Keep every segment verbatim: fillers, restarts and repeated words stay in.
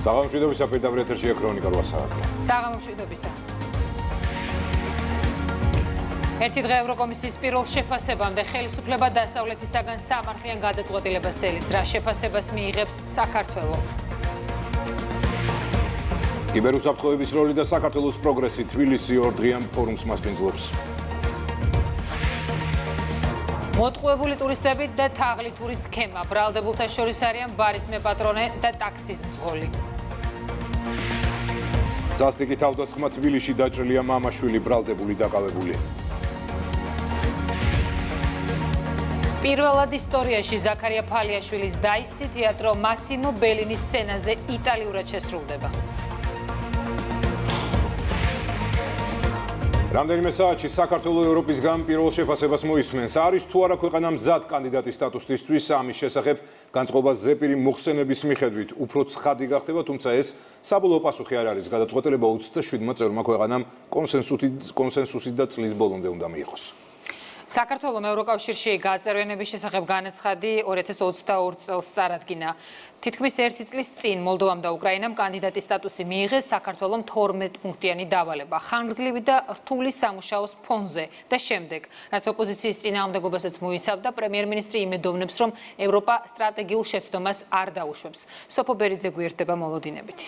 საღამომშვიდობისა პირდაპირ ეთერშია ქრონიკა რვა საათზე. საღამომშვიდობისა. ერთი დღე ევროკომისიის პირველ შეფასებამდე ხელისუფლება დასავლეთისაგან სამართლიან გადაწყვეტილებას ელის, რა შეფასებას მიიღებს საქართველო. კიბერუსაფრთხოების როლი და საქართველოს პროგრესი თბილისი ორ დღიან ფორუმს მასპინძლობს. მოტყუებული ტურისტები და თაღლითური სქემა. ბრალდებულთა შორის არიან ბარის მეპატრონე და ტაქსის მძღოლი. სასტიკი თავდასხმა თბილისში დაჭრილია მამაშვილი ბრალდებული დაკავებული. პირველად ისტორიაში ზაქარია ფალიაშვილის დაისი თეატრო მასინო ბელინის სცენაზე იტალიურად შესრულდება. რამდენიმე საათში საქართველოს ევროპისგან პირველ შეფასებას მოისმენს. არის თუ არა ქვეყანა მზად კანდიდატის სტატუსისთვის, ამის შესახებ განწყობა ზეპირი მოხსენების მიხედვით უფრო ცხადი გახდება, თუმცა ეს საბოლოო პასუხი არ არის. გადაწყვეტილება ოცდაშვიდმა წევრმა ქვეყანამ კონსენსუსით და წლის ბოლომდე უნდა მიიღოს. საქართველოს ევროკავშირში გაწერვენების შესახებ განაცხადი ორი ათას ოცდაორი წელს წარადგინა. თითქმის ერთი წლის წინ მოლდოვამ და უკრაინამ კანდიდატის სტატუსი მიიღეს, საქართველოს თორმეტ პუნქტიანი დავალება, ხანგრძლივი და რთული სამუშაოს ფონზე და შემდეგ, რაც ოპოზიციის წინააღმდეგობასაც მოიცავდა, პრემიერ-მინისტრი იმედოვნებს, რომ ევროპა სტრატეგიულ შეცდომას არ დაუშვებს. სოფო ბერიძე გვერდება მოლოდინებით.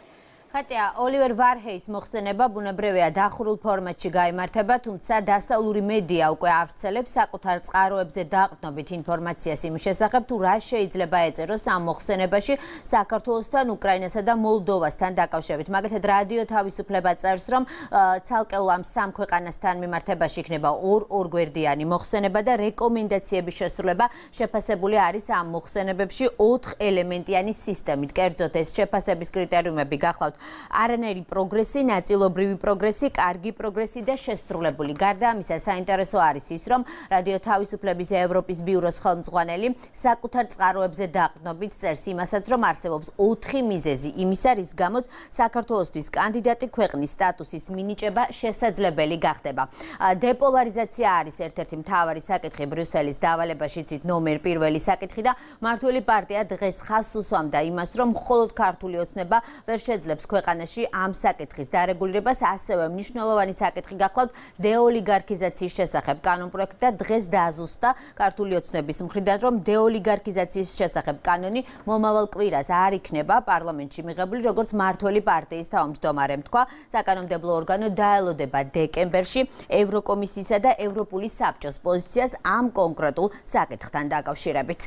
ხატია, ოლივერ ვარჰეის მოხსენება ბუნებრივია დახურულ ფორმატში გაიმართება, თუმცა დასავლური მედია უკვე ავრცელებს საკუთარ წყაროებზე დაყრდნობით ინფორმაციას იმის შესახებ, თუ რა შეიძლება ეწეროს ამ მოხსენებაში საქართველოსთან, უკრაინასა და მოლდოვასთან დაკავშირებით. მაგალითად, რადიო თავისუფლება წერს, რომ ცალკეულ ამ სამ ქვეყანასთან მიმართებაში იქნება ორ-ორგვერდიანი მოხსენება და რეკომენდაციების შესრულება შეფასებული არის ამ მოხსენებებში ოთხ ელემენტიანი სისტემით. კერძოდ, ეს შეფასების კრიტერიუმები გახლავთ არანაირი პროგრესი, ნაწილობრივი პროგრესი, კარგი პროგრესი და შესრულებული. გარდა ამისა, საინტერესო არის ის, რომ რადიო თავისუფლების ევროპის ბიუროს ხელმძღვანელი საკუთარ წყაროებზე დაყრდნობით წერს იმასაც, რომ არსებობს ოთხი მიზეზი იმისა, რის გამოც საქართველოსთვის კანდიდატი ქვეყნის სტატუსის მინიჭება შესაძლებელი გახდება. დეპოლარიზაცია არის ერთ-ერთი მთავარი საკითხი ბრიუსელის დავალებაში, ცით ნომერ პირველი საკითხი და მმართველი პარტია დღეს ხაზს უსვამდა იმას, რომ მხოლოდ ქართული ოცნება ვერ შეძლებს ქვეყანაში ამ საკითხის დარეგულირებას, ასევე მნიშვნელოვანი საკითხი გახლავთ დეოლიგარქიზაციის შესახებ კანონპროექტი და დღეს დააზუსტა ქართული ოცნების მხრიდან, რომ დეოლიგარქიზაციის შესახებ კანონი მომავალ კვირას არ იქნება პარლამენტში მიღებული, როგორც მმართველი პარტიის თავმჯდომარემ თქვა. საკანონმდებლო ორგანო დაელოდება დეკემბერში ევროკომისიისა და ევროპული საბჭოს პოზიციას ამ კონკრეტულ საკითხთან დაკავშირებით.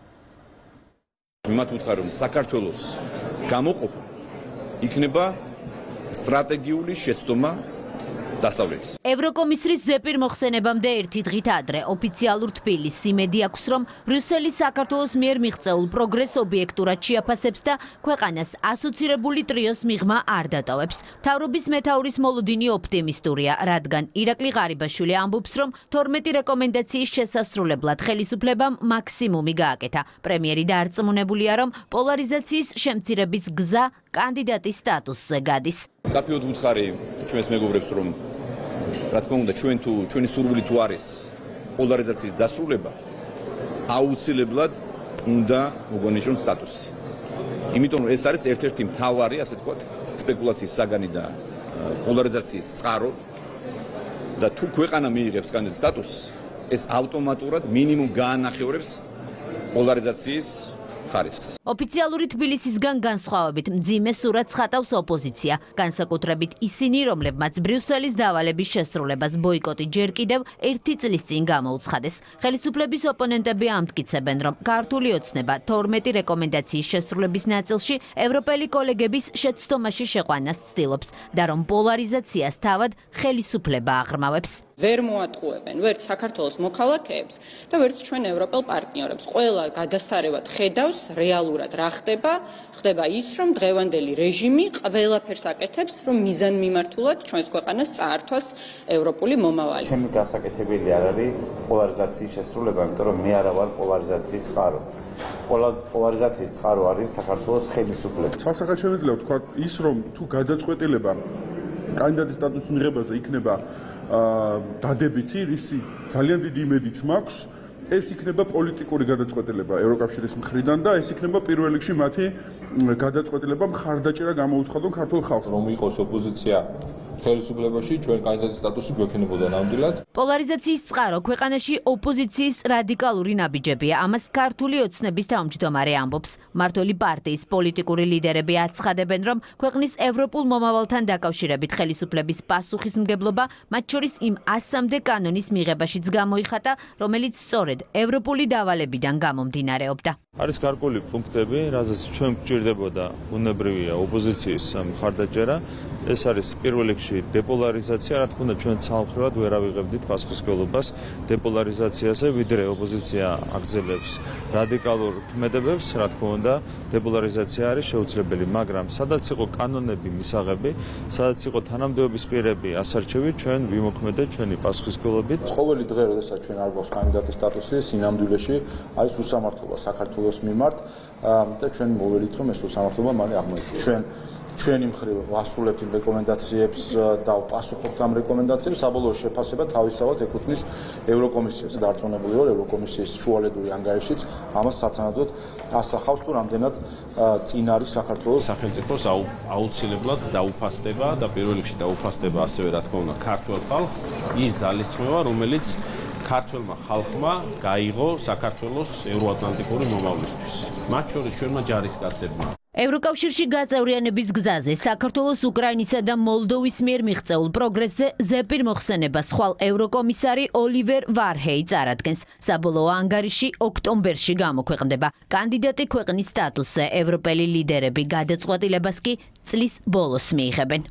მათ უთხარ, რომ საქართველოს გამოყოფა იქნება სტრატეგიული შეცდომა დასავლეთის. ევროკომისრის ზეპირ მოხსენებამდე ერთი დღით ადრე ოფიციალურ თბილისს იმედი აქვს, რომ ბრიუსელი საქართველოს მიერ მიღწეულ პროგრესს ობიექტურად შეაფასებს და ქვეყანას ასოცირებული ტრიოს მიღმა არ დატოვებს. მთავრობის მეთაურის მოლოდინი ოპტიმისტურია, რადგან ირაკლი ღარიბაშვილი ამბობს, რომ თორმეტი რეკომენდაციის შესასრულებლად ხელისუფლებამ მაქსიმუმი გააკეთა. პრემიერი დარწმუნებულია, რომ პოლარიზაციის შემცირების გზა კანდიდატის სტატუსზე გადის. Გაფიოდ ვუთხარი ჩვენს მეგობრებს, რომ რა თქმა უნდა ჩვენ თუ ჩვენი სურვილი თუ არის პოლარიზაციის დასრულება, აუცილებლად უნდა მოგონიშნონ სტატუსი. იმიტომ რომ ეს არის ერთ-ერთი მთავარი, ასე ვთქვათ, სპეკულაციის საგანი და პოლარიზაციის წყარო და თუ ქვეყანა მიიღებს კანდიდატის სტატუსს, ეს ავტომატურად მინიმუმ გაანახევრებს პოლარიზაციის ხარისხს. ოფიციალური თბილისისგან განსხვავებით მძიმე სურათს ხატავს ოპოზიცია, განსაკუთრებით ისინი, რომლებმაც ბრიუსელის დავალების შესრულებას ბოიკოტი ჯერ კიდევ ერთი წლის წინ გამოუცხადეს. ხელისუფლების ოპონენტები ამტკიცებენ, რომ ქართული ოცნება თორმეტი რეკომენდაციის შესრულების ნაწილში ევროპელი კოლეგების შეცდომაში შეყვანას ცდილობს და რომ პოლარიზაციას თავად ხელისუფლება აღრმავებს. ვერ მოატყუებენ ვერც საქართველოს მოქალაქეებს და ვერც ჩვენ ევროპელ პარტნიორებს. ყველა გადასარევად ხედავს რეალურად რა ხდება, ხდება ის, რომ დღევანდელი რეჟიმი ყველაფერს აკეთებს, რომ მიზანმიმართულად ჩვენს ქვეყანას წაართვას ევროპული მომავალი. ჩემი გასაკეთებელი არ არის პოლარიზაციის შესრულება, იმიტომ რომ მე არა ვარ პოლარიზაციის წყარო. პოლარიზაციის წყარო არის საქართველოს ხელისუფლება. სასახად შეიძლება თქვა ის, რომ თუ გადაწყვეტილება კანდიდატის სტატუსის მიღებაზე იქნება დადებითი, ისი ძალიან დიდი იმედიც მაქვს, ეს იქნება პოლიტიკური გადაწყვეტილება ევროკავშირის მხრიდან და ეს იქნება პირველ რიგში მათი გადაწყვეტილება მხარდაჭერა გამოუცხადონ ქართულ ხალხს. რომ იყოს ოპოზიცია ხელისუფლებაში, ჩვენ კანდიდატის სტატუსი გვექნებოდა ნამდვილად. პოლარიზაციის წყარო ქვეყანაში ოპოზიციის რადიკალური ნაბიჯებია. ამას ქართული ოცნების თავმჯდომარე ამბობს. მმართველი პარტიის პოლიტიკური ლიდერები აცხადებენ, რომ ქვეყნის ევროპულ მომავალთან დაკავშირებით ხელისუფლების პასუხისმგებლობა მათ შორის იმ ასამდე კანონის მიღებაშიც გამოიხატა, რომელიც სწორედ ევროპული დავალებიდან გამომდინარეობდა. არის გარკვეული პუნქტები, რაზეც ჩვენ გვჭირდებოდა ბუნებრივია ოპოზიციის მხარდაჭერა. ეს არის პირველ რიგში დეპოლარიზაცია, რა თქმა უნდა ჩვენ ცალმხრივად ვერ ავიღებდით პასუხისმგებლობას დეპოლარიზაციაზე, ვიდრე ოპოზიცია აგრძელებს რადიკალურ ქმედებებს, რა თქმა უნდა დეპოლარიზაცია არის შეუძლებელი, მაგრამ სადაც იყო კანონები მისაღები, სადაც იყო თანამდებობის პირები ასარჩევი, ჩვენ ვიმოქმედეთ ჩვენი პასუხისმგებლობით. ყოველი დღე, როდესაც ჩვენ არ გვაქვს კანდიდატის სტატუსი, სინამდვილეში არის უსამართლობა საქართველოს მიმართ და ჩვენ მოველით, რომ ეს უსამართლობა მალე აღმოჩნდეს. ჩვენ ჩვენი მხრივ ვასრულებთ იმ რეკომენდაციებს და ვპასუხობთ ამ რეკომენდაციებს, საბოლოო შეფასება თავისთავად ეკუთვნის ევროკომისიას. დარწმუნებული ვარ, ევროკომისიის შუალედური ანგარიშიც ამას სათანადოდ ასახავს, თუ რამდენად წინ არის საქართველოს სახელმწიფოს აუცილებლად დაუფასდება და პირველ რიგში დაუფასდება ასევე რა თქმა უნდა ქართულ ხალხს ის ძალისხმევა, რომელიც ქართველმა ხალხმა გაიღო საქართველოს ევროატლანტიკური მომავლისთვის. მათ შორის ჩვენმა ჯარისკაცებმა ევროკავშირში გაწევრიანების გზაზე საქართველოს, უკრაინისა და მოლდოვის მიერ მიღწეულ პროგრესზე ზეპირ მოხსენებას ხვალ ევროკომისარი ოლივერ ვარჰეი წარადგენს. საბოლოო ანგარიში ოქტომბერში გამოქვეყნდება. კანდიდატი ქვეყნის სტატუსზე ევროპელი ლიდერები გადაწყვეტილებას კი წლის ბოლოს მიიღებენ.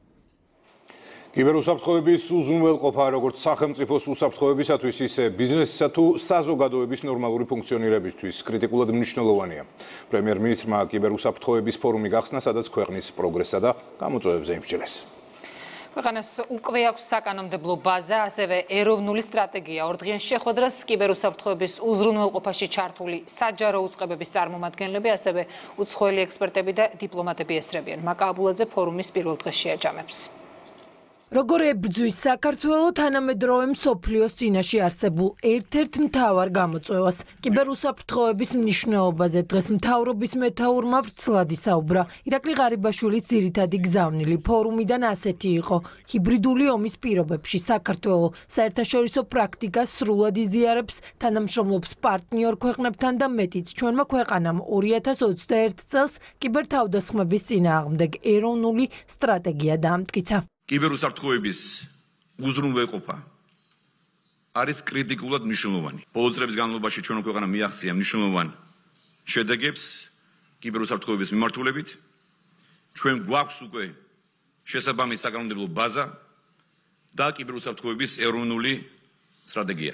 კიბერუსაფრთხოების უზრუნველყოფა როგორც სახელმწიფოს უსაფრთხოებისათვის, ისე ბიზნესისა თუ საზოგადოების ნორმალური ფუნქციონირებისთვის კრიტიკულად მნიშვნელოვანია. პრემიერ-მინისტრმა კიბერუსაფრთხოების ფორუმი გახსნა, სადაც ქვეყნის პროგრესსა და გამოწვევებზე იმსჯელეს. ქვეყანას უკვე აქვს საკანონმდებლო ბაზა, ასევე ეროვნული სტრატეგია. ორდღიან შეხვედრას კიბერუსაფრთხოების უზრუნველყოფაში ჩართული საჯარო უწყებების წარმომადგენლები, ასევე უცხოელი ექსპერტები და დიპლომატები ესწრებიან. მაკა აბულაძე ფორუმის პირველ დღეს შეაჯამებს. როგორ ებრძვის საქართველოს თანამედროვე მსოფლიოს წინაშე არსებულ ერთ-ერთ მთავარ გამოწვევას. კიბერუსაფრთხოების მნიშვნელობაზე დღეს მთავრობის მეთაურმა ვრცლად ისაუბრა. ირაკლი ღარიბაშვილის ძირითადი გზავნილი ფორუმიდან ასეთი იყო. ჰიბრიდული ომის პირობებში საქართველოს საერთაშორისო პრაქტიკას სრულად იზიარებს, თანამშრომლობს პარტნიორ ქვეყნებთან და მეტიც ჩვენმა ქვეყანამ ორი ათას ოცდაერთი წელს კიბერთავდასხმების წინააღმდეგ ეროვნული სტრატეგია დაამტკიცა. კიბერუსაფრთხოების უზრუნველყოფა არის კრიტიკულად მნიშვნელოვანი. ბოლო წლების განმავლობაში ჩვენო ქვეყანამ მიაღწია მნიშვნელოვანი შედეგებს კიბერუსაფრთხოების მიმართულებით. ჩვენ გვაქვს უკვე შესაბამისი საკანონმდებლო ბაზა და კიბერუსაფრთხოების ეროვნული სტრატეგია,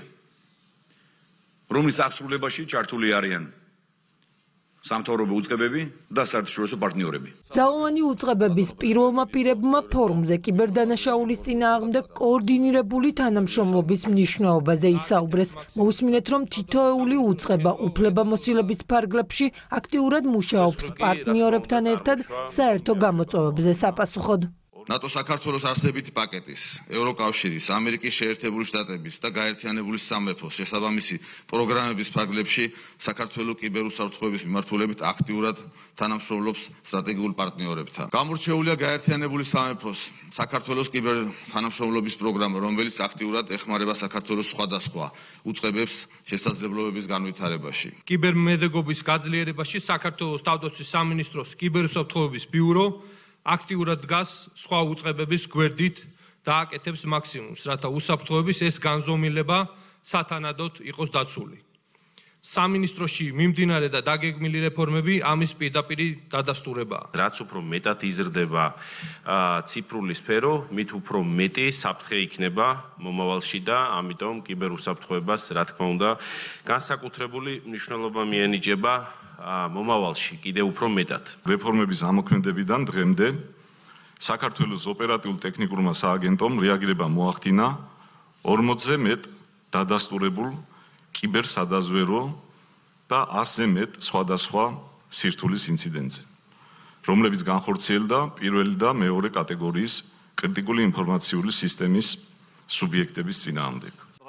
რომლის აღსრულებაში ჩართული არიან სამთავრობო უწყებები და საერთაშორისო პარტნიორები. ძალოვანი უწყებების პირველმა პირებმა ფორუმზე კიბერდანაშაულის წინააღმდეგ კოორდინირებული თანამშრომლობის მნიშვნელობაზე ისაუბრეს. მოусმინეთ, რომ თითოეული უწყება უფლებამოსილების ფარგლებში აქტიურად მუშაობს პარტნიორებთან ერთად საერთო გამოწვევებზე საპასუხოდ. ნატო საქართველოს არსებითი პაკეტის, ევროკავშირის, ამერიკის შეერთებული შტატების და გაერთიანებული სამეფოს შესაბამისი პროგრამების ფარგლებში საქართველოს კიბერუსაფრთხოების მიმართულებით აქტიურად თანამშრომლობს სტრატეგიულ პარტნიორებთან. გამორჩეულია გაერთიანებული სამეფოს საქართველოს კიბერთანამშრომლობის პროგრამა, რომელიც აქტიურად ეხმარება საქართველოს სხვადასხვა უწყებებს შესაძლებლობების განვითარებაში. კიბერმედეგობის გაძლიერებაში საქართველოს თავდაცვის სამინისტროს კიბერუსაფრთხოების ბიურო აქტიურად დგას სხვა უწყებების გვერდით და აკეთებს მაქსიმუმს, რათა უსაფრთხოების ეს განზომილება სათანადოდ იყოს დაცული. სამინისტროში მიმდინარე და დაგეგმილი რეფორმები ამის პირდაპირი დადასტურებაა. რაც უფრო მეტად იზრდება ციფრული სფერო, მით უფრო მეტი საფრთხე იქნება მომავალში და ამიტომ კიბერუსაფრთხოებას, რა თქმა უნდა, განსაკუთრებული მნიშვნელობა მიენიჭება მომავალში კიდევ უფრო მეტად. რეფორმების ამოქმედებიდან დღემდე საქართველოს ოპერატიულ-ტექნიკურმა სააგენტომ რეაგირება მოახდინა ორმოცზე მეტ დადასტურებულ კიბერსადაზვერო და ასზე მეტ სხვადასხვა სირთულის ინციდენტზე, რომლებიც განხორციელდა პირველი და მეორე კატეგორიის კრიტიკული ინფორმაციული სისტემის სუბიექტების წინააღმდეგ.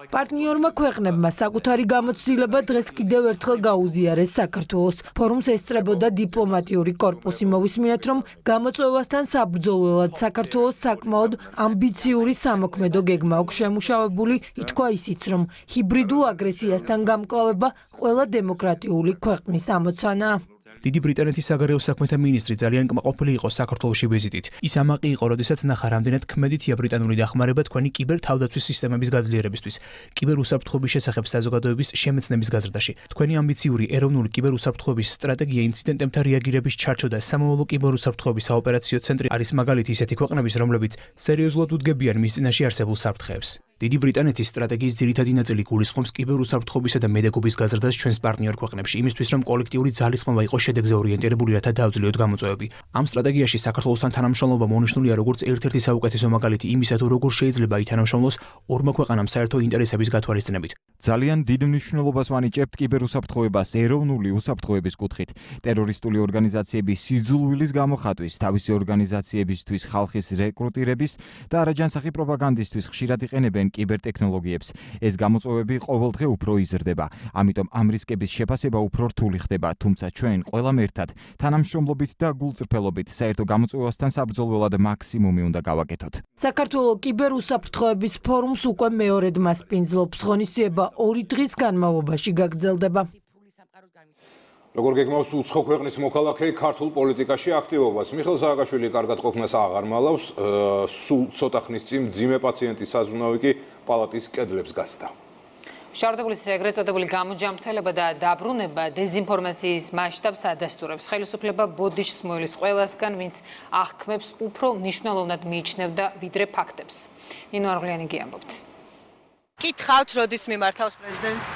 პარტნიორმა ქვეყნებმა საკუთარი გამოცდილება დღეს კიდევ ერთხელ გაუზიარეს საქართველოს. ფორუმს ესწრებოდა დიპლომატიური კორპუსი. მოვისმინეთ, რომ გამოწვევასთან საბრძოლველად საქართველოს საკმაოდ ამბიციური სამოქმედო გეგმა აქვს შემუშავებული, ითქვა ისიც, რომ ჰიბრიდულ აგრესიასთან გამკლავება ყველა დემოკრატიული ქვეყნის ამოცანაა. დიდი ბრიტანეთის საგარეო საქმეთა მინისტრი ძალიან კმაყოფილი იყო საქართველოში ვიზიტით. ის ამაყი იყო, როდესაც ნახა რამდენად ქმედითია ბრიტანული დახმარება თქვენი კიბერ თავდაცვის სისტემების გაძლიერებისთვის, კიბერ უსაფრთხოების შესახებ საზოგადოების შემეცნების გაზრდაში. თქვენი ამბიციური ეროვნული კიბერ უსაფრთხოების სტრატეგია ინციდენტებთან რეაგირების ჩარჩო და სამოვალო კიბერ უსაფრთხოების საოპერაციო ცენტრი არის მაგალითი ისეთი ქვეყნების, რომლებიც სერიოზულად უდგებიან მის წინაშე არსებულ საფრთხეებს. დიდი ბრიტანეთის სტრატეგიის ძირითადი ნაწილი გულისხმობს კიბერ უსაფრთხოებისა და მედეკობის გაზრდას ჩვენს პარტნიორ ქვეყნებში, იმისთვის რომ კოლექტიური ძალისხმევა იყოს შედეგზე ორიენტირებული, რათა დაავძლიოთ გამოწვევები. ამ სტრატეგიაში საქართველოსთან თანამშრომლობა მონიშნულია როგორც ერთ-ერთი საუკეთესო მაგალითი იმისა, თუ როგორ შეიძლება ითანამშრომლოს ორმა ქვეყანამ საერთო ინტერესების გათვალისწინებით. ძალიან დიდ მნიშვნელობას ვანიჭებთ კიბერ უსაფრთხოებას ეროვნული უსაფრთხოების კუთხით. ტერორისტული ორგანიზაციების სიძულვილის გამოხატვის, თავისი ორგანიზაციებისთვის ხალხის რეკრუტირების და არაჯანსაღი პროპაგანდისთვის ხშირად იყენებენ კიბერთექნოლოგიებს. ეს გამოწვევები ყოველდღე უფრო იზრდება. ამიტომ ამ რისკების შეფასება უფრო რთული ხდება, თუმცა ჩვენ ყველამ ერთად თანამშრომლობით და გულწრფელობით საერთო გამოწვევასთან საბრძოლველად მაქსიმუმი უნდა გავაკეთოთ. საქართველოს კიბერ უსაფრთხოების ფორუმს უკვე მეორედ მასპინძლობს. ღონისძიება ორი დღის განმავლობაში გაგრძელდება. როგორ გეგმავს უცხო ქვეყნის მოქალაქე ქართულ პოლიტიკაში აქტივობას? მიხეილ სააკაშვილი კარგად ყოფნას აღარ მალავს, სულ ცოტა ხნის წინ მძიმე პაციენტის საზრუნავი კი პალატის კედლებს გასდა. შარდობლის ეგრეთ წოდებული გამოჯამრთელება და დაბრუნება დეზინფორმაციის მასშტაბს ადასტურებს. ხელისუფლება ბოდიშს მოელის ყველასგან, ვინც აღქმებს უფრო მნიშვნელოვნად მიიჩნევდა ვიდრე ფაქტებს. ნინო არღლიანი გიამბობთ. კითხავთ, როდის მიმართავს პრეზიდენტს?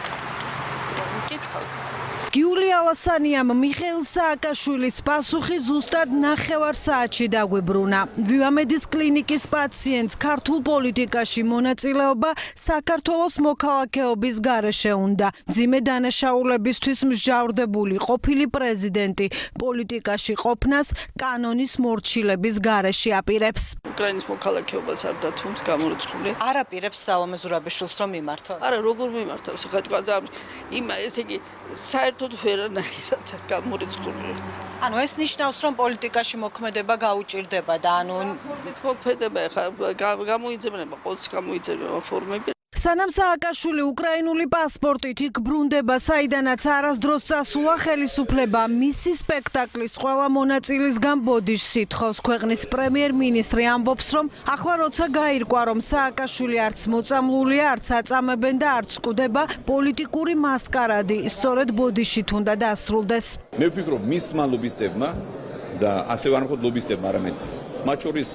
კითხავთ. გიულია ალასანიამ მიხეილ სააკაშვილის პასუხი ზუსტად ნახევარ საათში დაგვებრუნა. ვივამედის კლინიკის პაციენტს ქართულ პოლიტიკაში მონაწილეობა საქართველოს მოქალაქეობის გარეშე უნდა. მძიმე დანაშაულებისთვის მსჯავრდებული ყოფილი პრეზიდენტი პოლიტიკაში ყოფნას კანონის მორჩილების გარეშე აპირებს. უკრაინის მოქალაქეობას არ დათმობს გამორიცხული. არ აპირებს სალომე ზურაბიშვილს რომ მიმართოს? არა, როგორ მიმართავს? ხა თქვა იმ ესე იგი საერთოდ ვერანაირად გამორიცხული. ანუ ეს ნიშნავს, რომ პოლიტიკაში მოქმედება გაუჭირდება და ანუ მოქმედება ხა გამოიძებნება, ყოველთვის გამოიძებნება ფორმები. სანამ სააკაშვილი უკრაინული პასპორტით იქ ბრუნდება, საიდანაც არასდროს წასულა ხელისუფლება, მისი სპექტაკლის ყველა მონაწილისგან ბოდიშს ითხოვს. ქვეყნის პრემიერ-მინისტრი ამბობს, რომ ახლა როცა გაირკვა, რომ სააკაშვილი არც მოწამლულია, არც აწამებენ და არც კვდება, პოლიტიკური მასკარადი სწორედ ბოდიშით უნდა დასრულდეს. მე ვფიქრობ, მისმა ლობისტებმა და ასე არ მხოლოდ ლობისტებმა, არამედ მათ შორის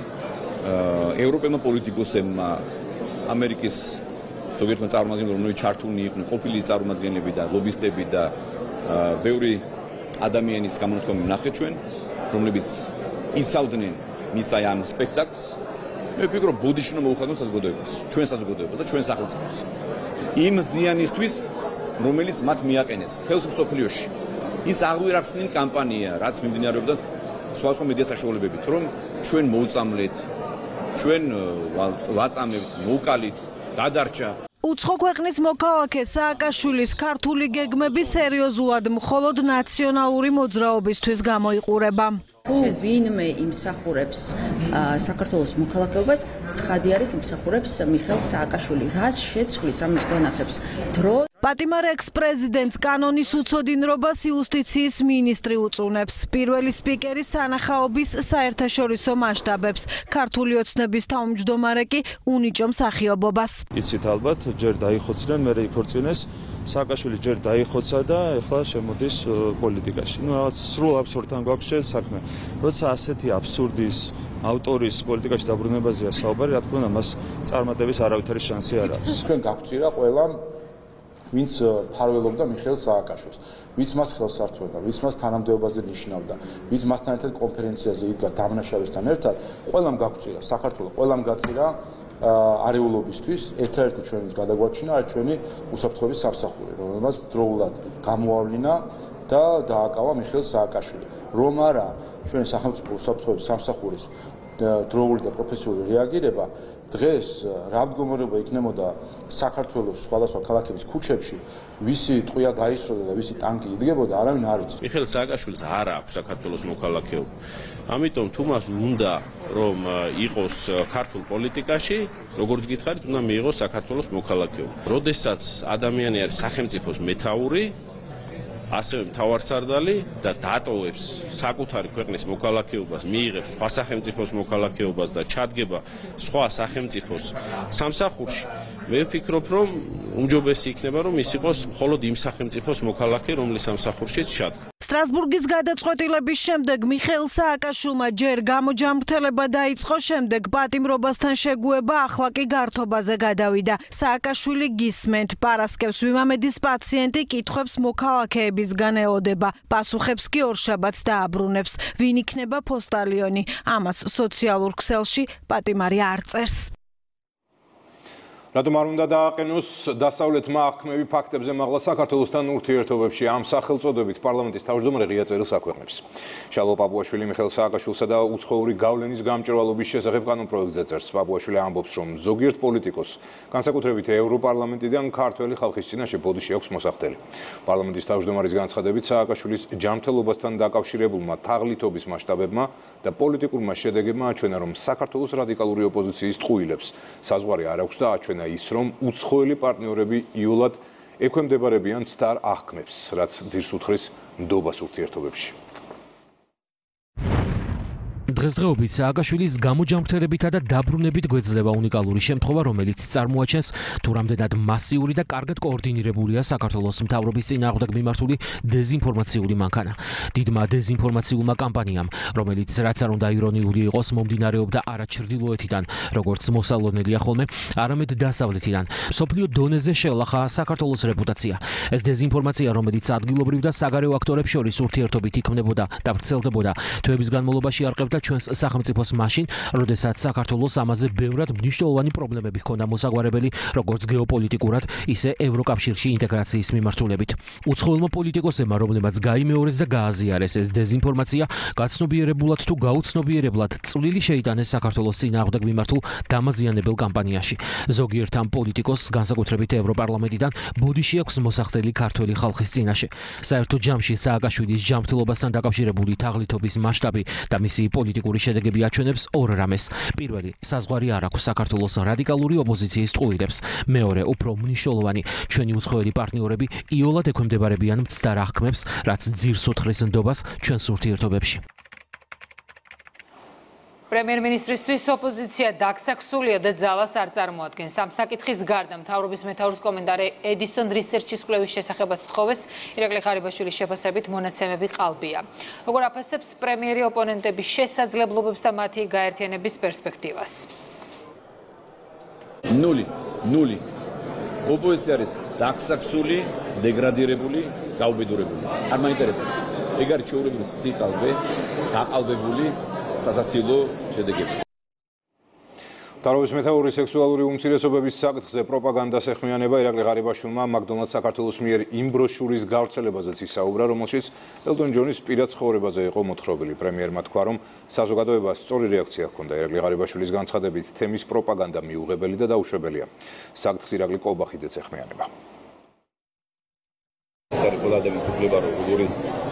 ევროპელმა პოლიტიკოსებმა ამერიკის ზოგიერთმა წარმომადგენელმა, რომლებიც ჩართულნი იყვნენ, ყოფილი წარმომადგენლები და ლობისტები და ბევრი ადამიანის გამონათქვამი ვნახეთ ჩვენ, რომლებიც იცავდნენ მის აი ამ სპექტაკლს. მე ვფიქრობ, ბოდიში უნდა მოუხადოს საზოგადოებას, ჩვენ საზოგადოებას და ჩვენ სახელმწიფოს. იმ ზიანისთვის, რომელიც მათ მიაყენეს მთელს მსოფლიოში. ის აღვირახსნილ კამპანია, რაც მიმდინარეობდა სხვადასხვა მედია საშუალებებით, რომ ჩვენ მოუწამლეთ ჩვენ ვაწამებთ, მოვკალით, გადარჩა. უცხო ქვეყნის მოქალაქე სააკაშვილის ქართული გეგმები სერიოზულად მხოლოდ ნაციონალური მოძრაობისთვის გამოიყურება. ვინმე იმსახურებს საქართველოს მოქალაქეობას, ცხადი არის იმსახურებს მიხეილ სააკაშვილი. რას შეცვლის ამის განახებს დრო? პატიმარ ექს-პრეზიდენტს კანონის უცოდინრობას იუსტიციის მინისტრი უწუნებს. პირველი სპიკერი სანახაობის საერთაშორისო მასშტაბებს. ქართული ოცნების თავმჯდომარე კი უნიჭობს ახიობობას. იცით ალბათ, ჯერ დაიხოცნენ, მერე იქორწინეს. სააკაშვილი ჯერ დაიხოცა და ეხლა შემოდის პოლიტიკაში. ნუ რაღაც სრულ აბსურდთან გვაქვს საქმე. როცა ასეთი აბსურდის ავტორის პოლიტიკაში დაბრუნებაზეა საუბარი, რა თქმა უნდა, მას წარმატების არავითარი შანსი არ აქვს. თქვენ გაგწირა ყველა ვინც ფარველობდა მიხეილ სააკაშვილს, ვინც მას ხელს ართმევდა, ვინც მას თანამდებობაზე ნიშნავდა, ვინც მასთან ერთად კონფერენციაზე იდგა დამნაშავესთან ერთად, ყველამ გაგწირა, საქართველოს ყველამ გაწირა არეულობისთვის, ერთ-ერთი ჩვენს გადაგვაჩინა არის ჩვენი უსაფრთხოების სამსახური, რომელმაც დროულად გამოავლინა და დააკავა მიხეილ სააკაშვილი. რომ არა ჩვენი სახელმწიფო უსაფრთხოების სამსახურის დროული და პროფესიული რეაგირება, დღეს რა მდგომარეობა იქნებოდა საქართველოს სხვადასხვა ქალაქების ქუჩებში, ვისი ტყვია გაისროდა და ვისი ტანკი იდგებოდა, არავინ არ იცის. მიხეილ სააკაშვილს არ აქვს საქართველოს მოქალაქეობა. ამიტომ თუ მას უნდა რომ იყოს ქართულ პოლიტიკაში, როგორც გითხარით, უნდა მიიღოს საქართველოს მოქალაქეობა. როდესაც ადამიანი არის სახელმწიფოს მეთაური, ასევე მთავარსარდალი და დატოვებს საკუთარი ქვეყნის მოქალაქეობას, მიიღებს სხვა სახელმწიფოს მოქალაქეობას და ჩადგება სხვა სახელმწიფოს სამსახურში, მე ვფიქრობ, რომ უმჯობესი იქნება, რომ ის იყოს მხოლოდ იმ სახელმწიფოს მოქალაქე, რომლის სამსახურშიც ჩადგა. სტრასბურგის გადაწყვეტილების შემდეგ მიხეილ სააკაშვილმა ჯერ გამოჯამრთელება დაიწყო, შემდეგ პატიმრობასთან შეგუება, ახლა კი გართობაზე გადავიდა. სააკაშვილი გისმენთ, პარასკევს ვიმამედის პაციენტი კითხვებს მოქალაქეებისგან ელოდება. პასუხებს კი ორშაბათს დააბრუნებს. ვინ იქნება პოსტალიონი? ამას სოციალურ ქსელში პატიმარი არ წერს. რატომ არ უნდა დააყენოს დასავლეთმა აღქმები ფაქტებზე მაღლა საქართველოსთან ურთიერთობებში ამ სახელწოდებით პარლამენტის თავმჯდომარე ღია წერილს აქვეყნებს. შალო პაპუაშვილი მიხეილ სააკაშვილსა და უცხოური გავლენის გამჭვირვალობის შესახებ კანონპროექტზე წერს. პაპუაშვილი ამბობს, რომ ზოგიერთ პოლიტიკოსს, განსაკუთრებით ევროპარლამენტიდან ქართველი ხალხის წინაშე ბოდიში აქვს მოსახდელი. პარლამენტის თავმჯდომარის განცხადებით სააკაშვილის ჯანმრთელობასთან დაკავშირებულმა თაღლითობის მასშტაბებმა და პოლიტიკურმა შედეგებმა აჩვენა, რომ საქართველოს რადიკალური ოპოზიციის ტყუილებს საზღვარი არ აქვს და აჩვენა ის, რომ უცხოელი პარტნიორები იოლად ექვემდებარებიან ცდარ აღქმებს, რაც ძირს უთხრის ნდობას ურთიერთობებში. დღესდღეობით სააკაშვილის გამოჯამრთელებითა და დაბრუნებით გვეძლება უნიკალური შემთხვევა, რომელიც წარმოაჩენს თუ რამდენად მასიური და კარგად კოორდინირებულია საქართველოს მთავრობის წინააღმდეგ მიმართული დეზინფორმაციული მანქანა. დიდმა დეზინფორმაციულმა კამპანიამ, რომელიც რაც არ უნდა ირონიული იყოს, მომდინარეობდა არა ჩრდილოეთიდან, როგორც მოსალოდნელია ხოლმე, არამედ დასავლეთიდან. მსოფლიო დონეზე შეელახა საქართველოს რეპუტაცია. ეს დეზინფორმაცია, რომელიც ადგილობრივ და საგარეო აქტორებს შორის ურთიერთობით იქმნებოდა და ვრცელდებოდა, თვეების განმავლობაში არყევდა ჩვენს სახელმწიფოს მაშინ, როდესაც საქართველოს ამაზე ბევრად მნიშვნელოვანი პრობლემები ჰქონდა მოსაგვარებელი, როგორც გეოპოლიტიკურად, ისე ევროკავშირში ინტეგრაციის მიმართულებით. უცხოელმა პოლიტიკოსებმა, რომლებმაც გაიმეორეს და გააზიარეს ეს დეზინფორმაცია, გაცნობიერებულად თუ გაუცნობიერებლად წვლილი შეიტანეს საქართველოს წინააღმდეგ მიმართულ დამაზიანებელ კამპანიაში. ზოგიერთ ამ პოლიტიკოსს, განსაკუთრებით ევროპარლამენტიდან, ბოდიში აქვს მოსახდელი ქართველი ხალხის წინაშე. საერთო ჯამში სააკაშვილის ჯანმრთელობასთან დაკავშირებული თაღლითობის მასშტაბი და მისი პოლიტიკური შედეგები აჩვენებს ორ რამეს. პირველი, საზღვარი არ აქვს საქართველოს რადიკალური ოპოზიციის ტყუილებს. მეორე, უფრო მნიშვნელოვანი, ჩვენი უცხოელი პარტნიორები იოლად ექვემდებარებიან მცდარ აღქმებს, რაც ძირს უთხრის ნდობას ჩვენს ურთიერთობებში. პრემიერ-მინისტრისთვის ოპოზიცია დაგსაქსულია და ძალას არ წარმოადგენს. ამ საკითხის გარდა მთავრობის მეთაურის კომენტარი ედისონ რისერჩის კვლევის შესახებაც თხოვეს. ირაკლი ღარიბაშვილის შეფასებით მონაცემები ყალბია. როგორ აფასებს პრემიერი ოპონენტების შესაძლებლობებს და მათი გაერთიანების პერსპექტივას? ნული, ნული. ოპოზიცია არის დაგსაქსული, დეგრადირებული, გაუბედურებული. არ მაინტერესებს. ეგ არის ჩვეულებრივი სიყალბე, დაყალბებული სასაცილო შედეგები. მთავრობის მეთაურის სექსუალური უმცირესობების საკითხზე პროპაგანდას ეხმიანება ირაკლი ღარიბაშვილმა მაკდონალდს საქართველოს მიერ იმ ბროშურის გავრცელებაზეც ისაუბრა, რომელშიც ელტონ ჯონის პირად ცხოვრებაზე იყო მოთხრობილი. პრემიერმა თქვა, რომ საზოგადოებას სწორი რეაქცია ჰქონდა. ირაკლი ღარიბაშვილის განცხადებით, თემის პროპაგანდა მიუღებელი და დაუშვებელია. საკითხს ირაკლი კოლბახიძეც ეხმიანება. ეს არის ყველა ადამიანის უფლება, რომ როგორი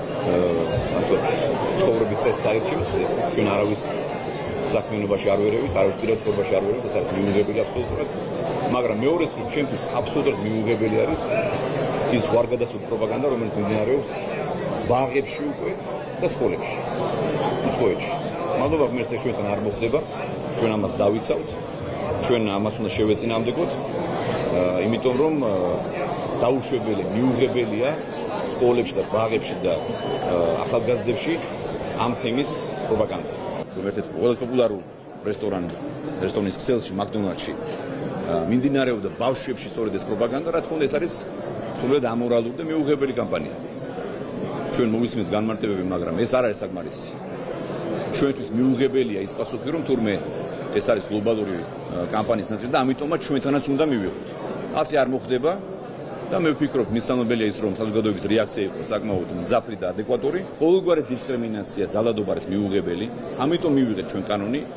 ცხოვრების წესს აირჩევს, ეს ჩვენ არავის საქმიანობაში არ ვერევით, არავის პირად ცხოვრებაში არ ვერევით, ეს არის მიუღებელი აბსოლუტურად. მაგრამ მეორეს რიგში ჩემთვის აბსოლუტურად მიუღებელი არის ის ვარგადასული პროპაგანდა, რომელიც მიმდინარეობს ბაღებში უკვე და სკოლებში, უცხოეთში. მადლობა ღმერთს, ეს ჩვენთან არ მოხდება, ჩვენ ამას დავიცავთ, ჩვენ ამას უნდა შევეწინააღმდეგოთ, იმიტომ რომ დაუშვებელი, მიუღებელია სკოლებში და ბაღებში და ახალგაზრდებში ამ თემის პროპაგანდა. ერთ-ერთი ყველაზე პოპულარული რესტორანი რესტორნის ქსელში მაკდონალდში მიმდინარეობდა ბავშვებში სწორედ ეს პროპაგანდა, რა თქმა უნდა ეს არის სულად ამორალური და მიუღებელი კამპანია. ჩვენ მოვისმენთ განმარტებები, მაგრამ ეს არ არის საკმარისი. ჩვენთვის მიუღებელია ის პასუხი, რომ თურმე ეს არის გლობალური კამპანიის ნაწილი და ამიტომაც ჩვენთანაც უნდა მივიღოთ. ასე არ მოხდება და მე ვფიქრობ, მისამებელია ის, რომ საზოგადოების რეაქცია იყოს საკმაოდ მძაფრი და ადეკვატური. ყოველგვარი დისკრიმინაცია, ძალადობა არის მიუღებელი. ამიტომ მივიღეთ ჩვენ კანონი.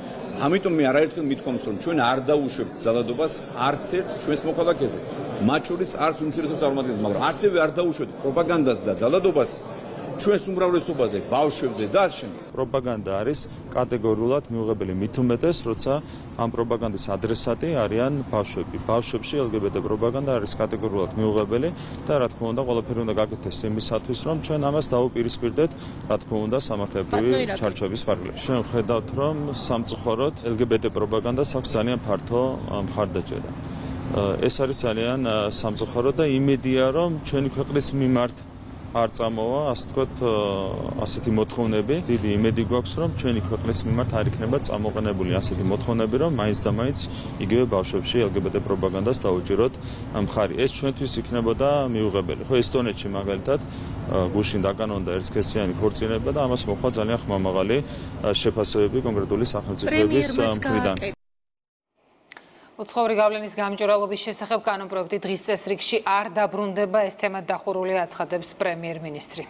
ამიტომ მე არაერთხელ მithkomს რომ ჩვენ არ დაუშვებთ ძალადობას არც ერთ ჩვენს მოქალაქეზე მათ შორის არც უმცირესობ წარმომადგენლებს მაგრამ ასევე არ დაუშვებთ პროპაგანდას და ძალადობას ჩვენს უმრავლესობაზე ბავშვებზე და ასე შემდეგ პროპაგანდა არის კატეგორიულად მიუღებელი მით უმეტეს როცა ამ პროპაგანდის ადრესატი არიან ბავშვები ბავშვებში ელ გი ბი ტე პროპაგანდა არის კატეგორიულად მიუღებელი და რა თქმა უნდა ყველაფერი უნდა გაკეთდეს იმისათვის რომ ჩვენ ამას დაუპირისპირდეთ რა თქმა უნდა სამართლებრივი ჩარჩოების ფარგლებში ჩვენ ხედავთ რომ სამწუხაროდ ელ გი ბი ტე პროპაგანდას აქვს ძალიან ფართო მხარდაჭერა ეს არის ძალიან სამწუხარო და იმედია რომ ჩვენი ქვეყნის მიმართ არ წამოვა, ასე ვთქვათ, ასეთი მოთხოვნები. დიდი იმედი გვაქვს, რომ ჩვენი ქვეყნის მიმართ არ იქნება წამოყენებული ასეთი მოთხოვნები, რომ მაინც და მაინც იგივე ბავშვებში ელ გი ბი ტე პროპაგანდას დაუჭიროთ მხარი. ეს ჩვენთვის იქნებოდა მიუღებელი. ხო, ესტონეთში მაგალითად გუშინ დაკანონდა ერთსქესიანი ქორწინება და ამას მოხდა ძალიან ხმამაღალი შეფასებები კონკრეტული სახელმწიფოების მხრიდან. უცხოური გავლენის გამჭვირვალობის შესახებ კანონპროექტი დღის წესრიგში არ დაბრუნდება, ეს თემა დახურული აცხადებს პრემიერ-მინისტრი.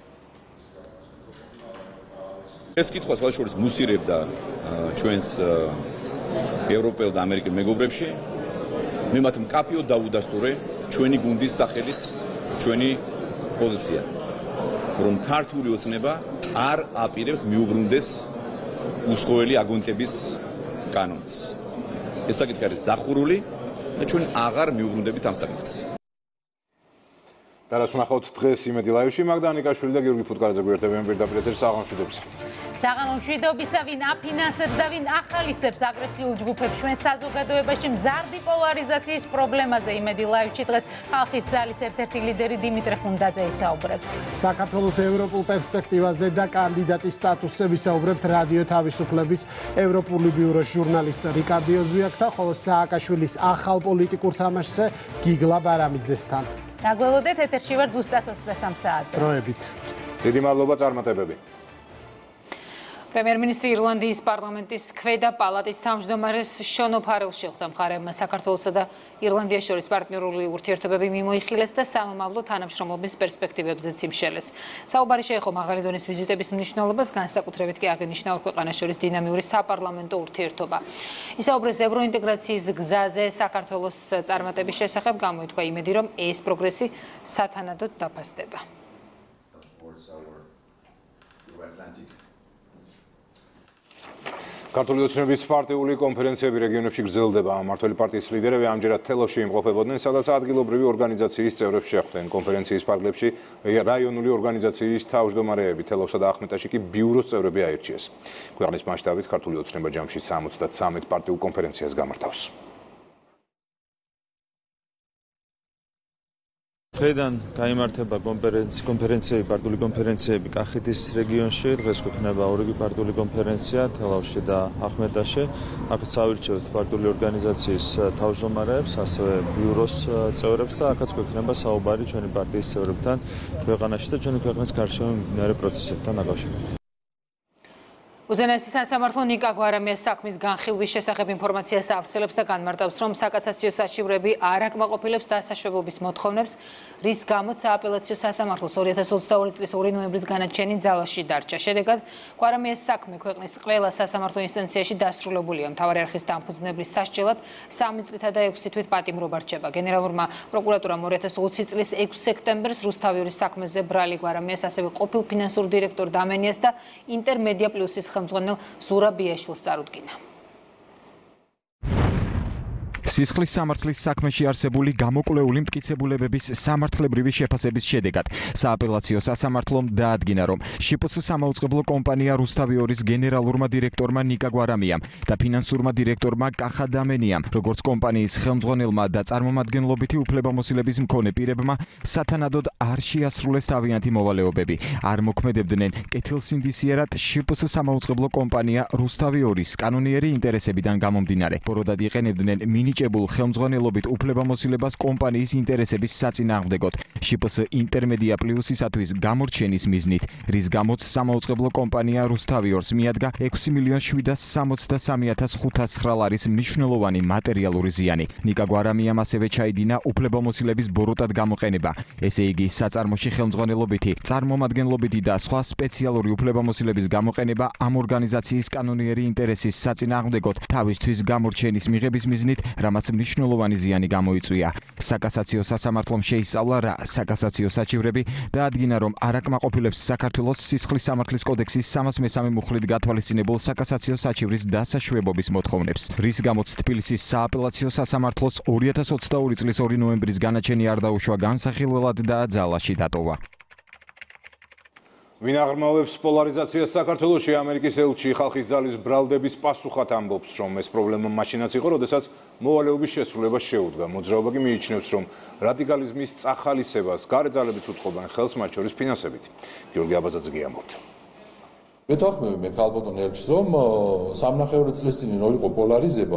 ეს კითხვა სხვაშორის მუსირებდა ჩვენს ევროპელ და ამერიკელ მეგობრებში. მე მათ მკაფიოდ დაუდასტურე ჩვენი გუნდის სახელით ჩვენი პოზიცია, რომ ქართული ოცნება არ აპირებს მიუბრუნდეს უცხოელი აგენტების კანონს. ეს საკითხი არის დახურული და ჩვენ აღარ მიუბრუნდებით ამ საკითხს. და რას ვნახავთ დღეს იმედი ლაივში მაგდა ანიკაშვილი და გიორგი ფუტკარაძე გვერდებიან პირდაპირ ეთერში საღამოშვიდობის. საღამოშვიდობისა ვინ აფინანსებს და ვინ ახალისებს აგრესიულ ჯგუფებს ჩვენ საზოგადოებაში მზარდი პოლარიზაციის პრობლემაზე იმედი ლაივში დღეს ხალხის ძალის ერთ-ერთი ლიდერი დიმიტრი ხუნდაძე ისაუბრებს. საქართველოს ევროპულ პერსპექტივაზე და კანდიდატის სტატუსზე ვისაუბრებთ რადიო თავისუფლების ევროპული ბიუროს ჟურნალისტ რიკარდ ოზვიაკთან, ხოლო სააკაშვილის ახალ პოლიტიკურ თამაშზე გიგლა ბარამიძესთან. დაგველოდეთ ეთერში ვარ ზუსტად ოცდასამ საათზე. დროებით. დიდი მადლობა წარმატებები. პრემიერ-მინისტრი ირლანდიის პარლამენტის ქვედა პალატის თავმჯდომარეს შონ ოფარელს შეხვდა მხარეებმა საქართველოსა და ირლანდიას შორის პარტნიორული ურთიერთობები მიმოიხილეს და სამომავლო თანამშრომლობის პერსპექტივებზეც იმშელეს. საუბარი შეეხო მაღალი დონის ვიზიტების მნიშვნელობას, განსაკუთრებით კი აღინიშნა ორ ქვეყანას შორის დინამიური საპარლამენტო ურთიერთობა. ისაუბრეს ევროინტეგრაციის გზაზე საქართველოს წარმატების შესახებ, გამოითქვა იმედი, რომ ეს პროგრესი სათანადოდ დაფასდება. ქართული ოცნების პარტიული კონფერენციები რეგიონებში გრძელდება. მმართველი პარტიის ლიდერები ამჯერად თელავში იმყოფებოდნენ, სადაც ადგილობრივი ორგანიზაციის წევრებს შეხვდნენ. კონფერენციის ფარგლებში რაიონული ორგანიზაციის თავმჯდომარეები თელავსა და ახმეტაში კი ბიუროს წევრები აირჩიეს. ქვეყნის მასშტაბით ქართული ოცნება ჯამში სამოცდათსამეტ პარტიულ კონფერენციას გამართავს. დღეიდან გაიმართება კონფერენციები, პარტიული კონფერენციები კახეთის რეგიონში, დღეს გვექნება ორი პარტიული კონფერენცია თელავში და ახმეტაში. აქაც ავირჩევთ პარტიული ორგანიზაციის თავმჯდომარეებს, ასევე ბიუროს წევრებს და აქაც გვექნება საუბარი ჩვენი პარტიის წევრებთან ქვეყანაში და ჩვენი ქვეყნის გარშემო მიმდინარე პროცესებთან დაკავშირებით. უზენაესი სასამართლო ნიკა გვარამიას საქმის განხილვის შესახებ ინფორმაციას ავრცელებს და განმარტავს, რომ საკასაციო საჩივრები არ აკმაყოფილებს დასაშვებობის მოთხოვნებს, რის გამოც სააპელაციო სასამართლოს ორი ათას ოცდაორი წლის ორი ნოემბრის განაჩენი ძალაში დარჩა. შედეგად გვარამიას საქმე ქვეყნის ყველა სასამართლო ინსტანციაში დასრულებულია. მთავარი არხის დამფუძნებლის სასჯელად სამი წლითა და ექვსი თვით პატიმრობა რჩება. გენერალურმა პროკურატურამ ორი ათას ოცი წლის ექვსი სექტემბერს რუსთავიორის საქმეზე ბრალი გვარამიას, ასევე ყოფილ ფინანსურ დირექტორ დამენიას და ინტერმედია პლუსის ხელმძღვანელ ზურა ბიაშვილს წარუდგინა. სისხლის სამართლის საქმეში არსებული გამოკვლეული მტკიცებულებების სამართლებრივი შეფასების შედეგად სააპელაციო სასამართლომ დაადგინა, რომ შპს სამაუწყებლო კომპანია რუსთავიორის გენერალურმა დირექტორმა ნიკა გვარამიამ და ფინანსურმა დირექტორმა კახა დამენიამ, როგორც კომპანიის ხელმძღვანელმა და წარმომადგენლობითი უფლებამოსილების მქონე პირებმა სათანადოდ არ შეასრულეს თავიანთი მოვალეობები. არ მოქმედებდნენ კეთილსინდისიერად შპს სამაუწყებლო კომპანია რუსთავიორის კანონიერი ინტერესებიდან გამომდინარე. ბოროდად იყენებდნენ მინი მინიჭებულ ხელმძღვანელობით უფლებამოსილებას კომპანიის ინტერესების საწინააღმდეგოდ შპს ინტერმედია პლუსისათვის გამორჩენის მიზნით, რის გამოც სამაუწყებლო კომპანია რუსთავიორს მიადგა ექვსი მილიონ შვიდას სამოცდასამი ათას ხუთას ცხრა ლარის მნიშვნელოვანი მატერიალური ზიანი. ნიკა გვარამიამ ასევე ჩაიდინა უფლებამოსილების ბოროტად გამოყენება, ესე იგი საწარმოში ხელმძღვანელობითი, წარმომადგენლობითი და სხვა სპეციალური უფლებამოსილების გამოყენება ამ ორგანიზაციის კანონიერი ინტერესის საწინააღმდეგოდ თავისთვის გამორჩენის მიღების მიზნით, რამაც მნიშვნელოვანი ზიანი გამოიწვია. საკასაციო სასამართლომ შეისწავლა რა საკასაციო საჩივრები და ადგინა, რომ არ აკმაყოფილებს საქართველოს სისხლის სამართლის კოდექსის სამას მესამე მუხლით გათვალისწინებულ საკასაციო საჩივრის დასაშვებობის მოთხოვნებს, რის გამოც თბილისის სააპელაციო სასამართლოს ორი ათას ოცდაორი წლის ორი ნოემბრის განაჩენი არ დაუშვა განსახილველად და ძალაში დატოვა. ვინ აღრმავებს პოლარიზაციას საქართველოში? ამერიკის ელჩი ხალხის ძალის ბრალდების პასუხად ამბობს, რომ ეს პრობლემა მაშინაც იყო, როდესაც მოვალეობის შესრულება შეუდგა. მოძრაობა კი მიიჩნევს, რომ რადიკალიზმის წახალისებას გარეძალებიც უწყობენ ხელს, მათ შორის ფინანსებით. გიორგი აბაზაძე ამბობს. მეთანხმები მე ქალბატონ ელჩს, რომ სამნახევარი წლის წინ რო იყო პოლარიზება,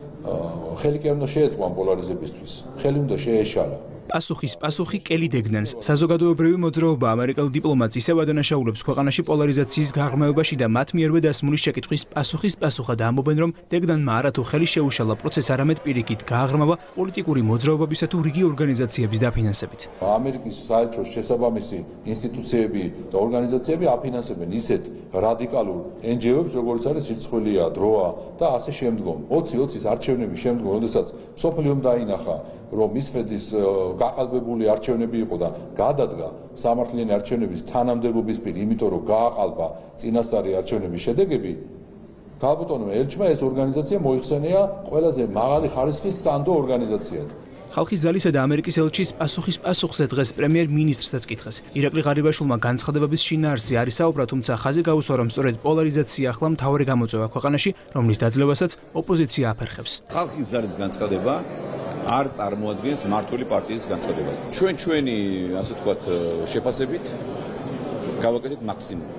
ხელი კი არ უნდა შეეწყო ამ პოლარიზებისთვის. ხელი უნდა შეეშალა. პასუხის პასუხი კელი დეგნანს. საზოგადოებრივი მოძრაობა ამერიკელ დიპლომატს ისევ ადანაშაულებს ქვეყანაში პოლარიზაციის გაღრმავებაში და მათ მიერვე დასმული შეკითხვის პასუხის პასუხად ამბობენ, რომ დეგნანმა არათუ ხელი შეუშალა პროცესს, არამედ პირიქით გააღრმავა პოლიტიკური მოძრაობებისა თუ რიგი ორგანიზაციების დაფინანსებით. ამერიკის საელჩოს შესაბამისი ინსტიტუციები და ორგანიზაციები აფინანსებენ ისეთ რადიკალურ ენ ჯი ო-ებს, როგორც არის სიცხვილეა, დროა და ასე შემდგომ. ოცი ოცის არჩევნების შემდგომ, როდესაც მსოფლიომ დაინახა, რომ მისფედის გაყალბებული არჩევნები იყო და გადადგა სამართლიანი არჩევნების თანამდებობის პირ, იმიტომ რომ გააყალბა წინასწარი არჩევნების შედეგები, ქალბატონო ელჩმა ეს ორგანიზაცია მოიხსენია ყველაზე მაღალი ხარისხის სანდო ორგანიზაციად. ხალხის ძალისა და ამერიკის ელჩის პასუხის პასუხზე დღეს პრემიერ-მინისტრსაც კითხეს. ირაკლი ღარიბაშვილმა განცხადებების შინაარსი არის საუბრა, თუმცა ხაზი გაუსვა, რომ სწორედ პოლარიზაცია ახლა მთავარი გამოწვევა ქვეყანაში, რომლის დაძლევასაც ოპოზიცია აფერხებს. ხალხის ძალის განცხადება არ წარმოადგენს მართული პარტიის განცხადებას. ჩვენ ჩვენი, ასე ვთქვათ, შეფასებით გავაკეთეთ მაქსიმუმი.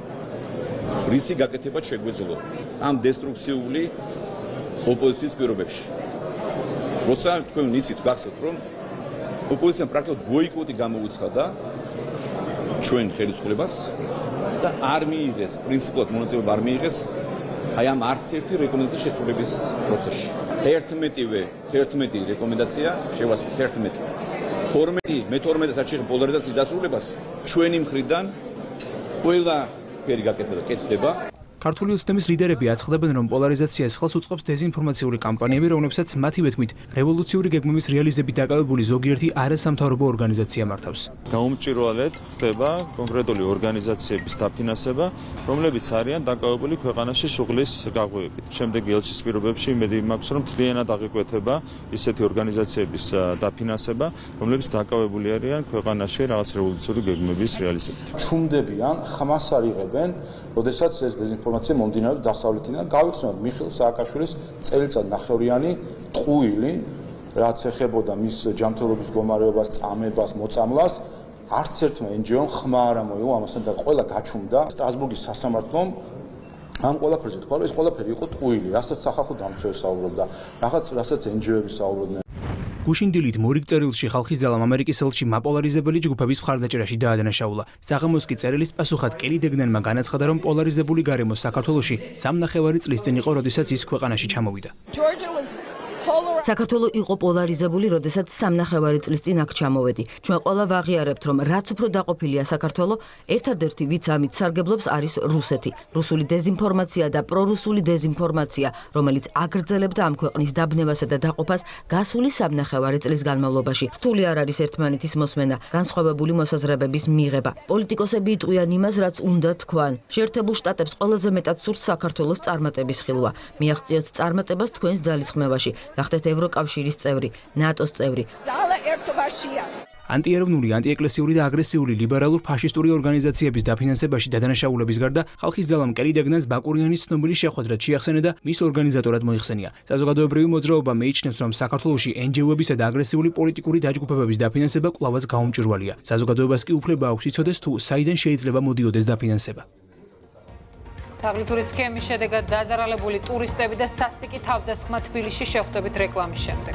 რისი გაკეთებაც შეგვეძლო ამ დესტრუქციული ოპოზიციის პირობებში. როცა თქვენ იცით, გახსოვთ, რომ ოპოზიციამ პრაქტიკულად ბოიკოტი გამოუცხადა ჩვენ ხელისუფლებას და არ მიიღეს, პრინციპულად მონაწილეობა არ მიიღეს აი ამ არც ერთი რეკომენდაციის შესრულების პროცესში. ერთმეტივე ერთმეტი რეკომენდაცია შევასრულეთ ერთმეტი. თორმეტი მე თორმეტი საჩიხი პოლარიზაციის დასრულებას ჩვენი მხრიდან ყველა ფერი გაკეთდა კეთდება. ქართული ოცნების ლიდერები აცხადებენ, რომ პოლარიზაციას ხელს უწყობს დეზინფორმაციული კამპანიები, რომლებსაც მათივე თქმით, რევოლუციური გეგმების რეალიზებით დაკავებული ზოგიერთი არასამთავრობო ორგანიზაცია მართავს. გაუმჭირვალედ ხდება კონკრეტული ორგანიზაციების დაფინანსება, რომლებიც არიან დაკავებული ქვეყანაში შუღლის გაღვივებით. შემდეგი ელჩის პირობებში იმედი მაქვს, რომ მთლიანად აღიკვეთება ისეთი ორგანიზაციების დაფინანსება, რომლებიც დაკავებული არიან ქვეყანაში რაღაც რევოლუციური გეგმების რეალიზებით. ჩუმდებიან, ხმას არ იღებენ, როდესაც ეს დეზინფორმაცია მომდინარეობს დასავლეთიდან. გავიხსენოთ მიხეილ სააკაშვილის წელიწად ნახევრიანი ტყუილი, რაც ეხებოდა მის ჯანმრთელობის მდგომარეობას, წამებას, მოწამლას, არც ერთმა ენ ჯი ო-მ ხმა არ ამოიღო ამასთან და ყველა გაჩუმდა. სტრასბურგის სასამართლომ ამ ყველაფერზე თქვა, რომ ეს ყველაფერი იყო ტყუილი, რასაც სახალხო დამცველი საუბრობდა, რაღაც რასაც ენ ჯი ო-ები საუბრობდნენ. გუშინ დილით მორიგ წერილში ხალხის ძალამ ამერიკის ელჩი მაპოლარიზებელი ჯგუფების მხარდაჭერაში დაადანაშაულა. საღამოს კი წერილის პასუხად კელი დეგნანმა განაცხადა, რომ პოლარიზებული გარემო საქართველოში სამნახევარი წლის წინ იყო, როდესაც ის ქვეყანაში ჩამოვიდა. საქართველო იყო პოლარიზებული, როდესაც სამნახევარი წლის წინ აქ ჩამოვედი. ჩვენ ყველა ვაღიარებთ, რომ რაც უფრო დაყოფილია საქართველო, ერთადერთი ვიც ამით სარგებლობს არის რუსეთი. რუსული დეზინფორმაცია და პრორუსული დეზინფორმაცია, რომელიც აგრძელებდა ამ ქვეყნის დაბნევასა და დაყოფას გასული სამნახევარი წლის განმავლობაში. რთული არ არის ერთმანეთის მოსმენა, განსხვავებული მოსაზრებების მიღება. პოლიტიკოსები იტყვიან იმას, რაც უნდა თქვან. შეერთებულ შტატებს ყველაზე მეტად სურს საქართველოს წარმატების ხილვა. მიაღწიოთ წარმატებას თქვენს ძალისხმევაში. გახდეთ ევროკავშირის წევრი, ნატოს წევრი. ზალა ერთობაშია. ანტიეროვნული, ანტიეკლესიური და აგრესიული ლიბერალურ ფაშისტური ორგანიზაციების დაფინანსებაში დადანაშაულების გარდა, ხალხის ძალამ კელი დეგნანს ბაკურიანის ცნობილი შეხვედრად შეახსენა და მის ორგანიზატორად მოიხსენია. საზოგადოებრივი მოძრაობა მეიჩნევს, რომ საქართველოში ენ ჯი ო-ებისა და აგრესიული პოლიტიკური დაჯგუფებების დაფინანსება კვლავაც გაუმჭირვალეა. საზოგადოებას კი უფლება აქვს იცოდეს, თუ საიდან შეიძლება მოდიოდეს დაფინანსება. თაღლითური სქემის შედეგად დაზარალებული ტურისტები და სასტიკი თავდასხმა თბილისში შეხვდებით რეკლამის შემდეგ.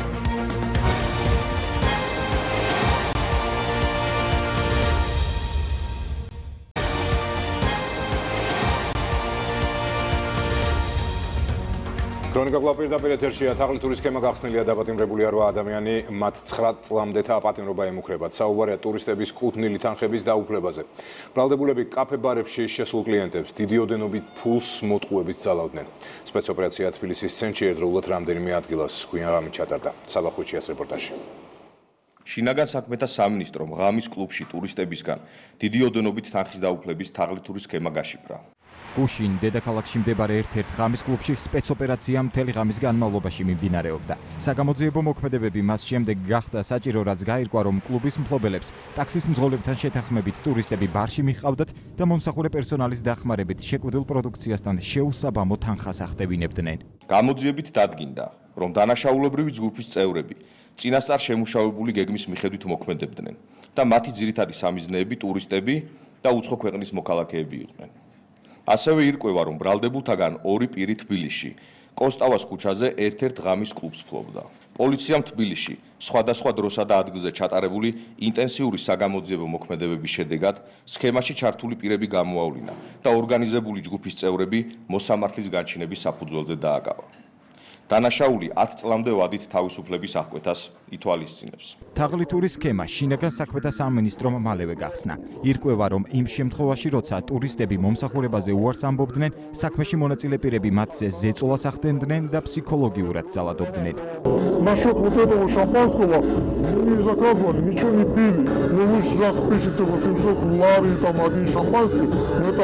ქრონიკა კლაპირდაპირ ეთერშია. თაღლითური სქემა გახსნილია დაპატიმრებული რვა ადამიანი, მათ ცხრა წლამდეთა პატიმრობა ემუქრებათ. საუბარია ტურისტების კუთვნილი თანხების დაუფლებაზე. ბრალდებულები კაფე-ბარებში შესულ კლიენტებს დიდი ოდენობით ფულს მოტყუებით ძალავდნენ. სპეცოპერაცია თბილისის ცენტრში ერთდროულად რამდენიმე ადგილას გვიან ღამით ჩატარდა. საბა ხუჩიას რეპორტაჟი. შინაგან საქმეთა სამინისტრომ ღამის კლუბში ტურისტებისგან დიდი ოდენობით თანხის დაუფლების თაღლითური სქემა გაშიფრა. გუშინ დედაქალაქში მდებარე ერთ-ერთ ღამის კლუბში სპეცოპერაცია მთელი ღამის განმავლობაში მიმდინარეობდა. საგამოძიებო მოქმედებები მას შემდეგ გახდა საჭირო, რაც გაირკვა, რომ კლუბის მფლობელებს ტაქსის მძღოლებთან შეთანხმებით ტურისტები ბარში მიჰყავდათ და მომსახურე პერსონალის დახმარებით შეკვდილ პროდუქციასთან შეუსაბამო თანხას ახდევინებდნენ. გამოძიებით დადგინდა, რომ დანაშაულებრივი ჯგუფის წევრები წინასწარ შემუშავებული გეგმის მიხედვით მოქმედებდნენ და მათი ძირითადი სამიზნეები ტურისტები და უცხო ქვეყნის მოქალაქეები იყვნენ. ასევე ირკვევა, რომ ბრალდებულთაგან ორი პირი თბილისში, კოსტავას ქუჩაზე ერთ-ერთ ღამის კლუბს ფლობდა. პოლიციამ თბილისში სხვადასხვა დროსა და ადგილზე ჩატარებული ინტენსიური საგამოძიებო მოქმედებების შედეგად სქემაში ჩართული პირები გამოავლინა და ორგანიზებული ჯგუფის წევრები მოსამართლის განჩინების საფუძველზე დააკავა. დანაშაული ათ წლამდე ვადით თავისუფლების აღკვეთას ითვალისწინებს. თაღლითური სქემა შინაგან საქმეთა სამინისტრომ მალევე გახსნა. ირკვევა, რომ იმ შემთხვევაში, როცა ტურისტები მომსახურებაზე უარს ამბობდნენ, საქმეში მონაწილე პირები მათზე ზეწოლას ახდენდნენ და психологиურად ძალადობდნენ. Насчет вот этого шампанского мы не заказывали, ничего не пили. Но вы же раз пишете восемьсот лари, там один шампанский, это...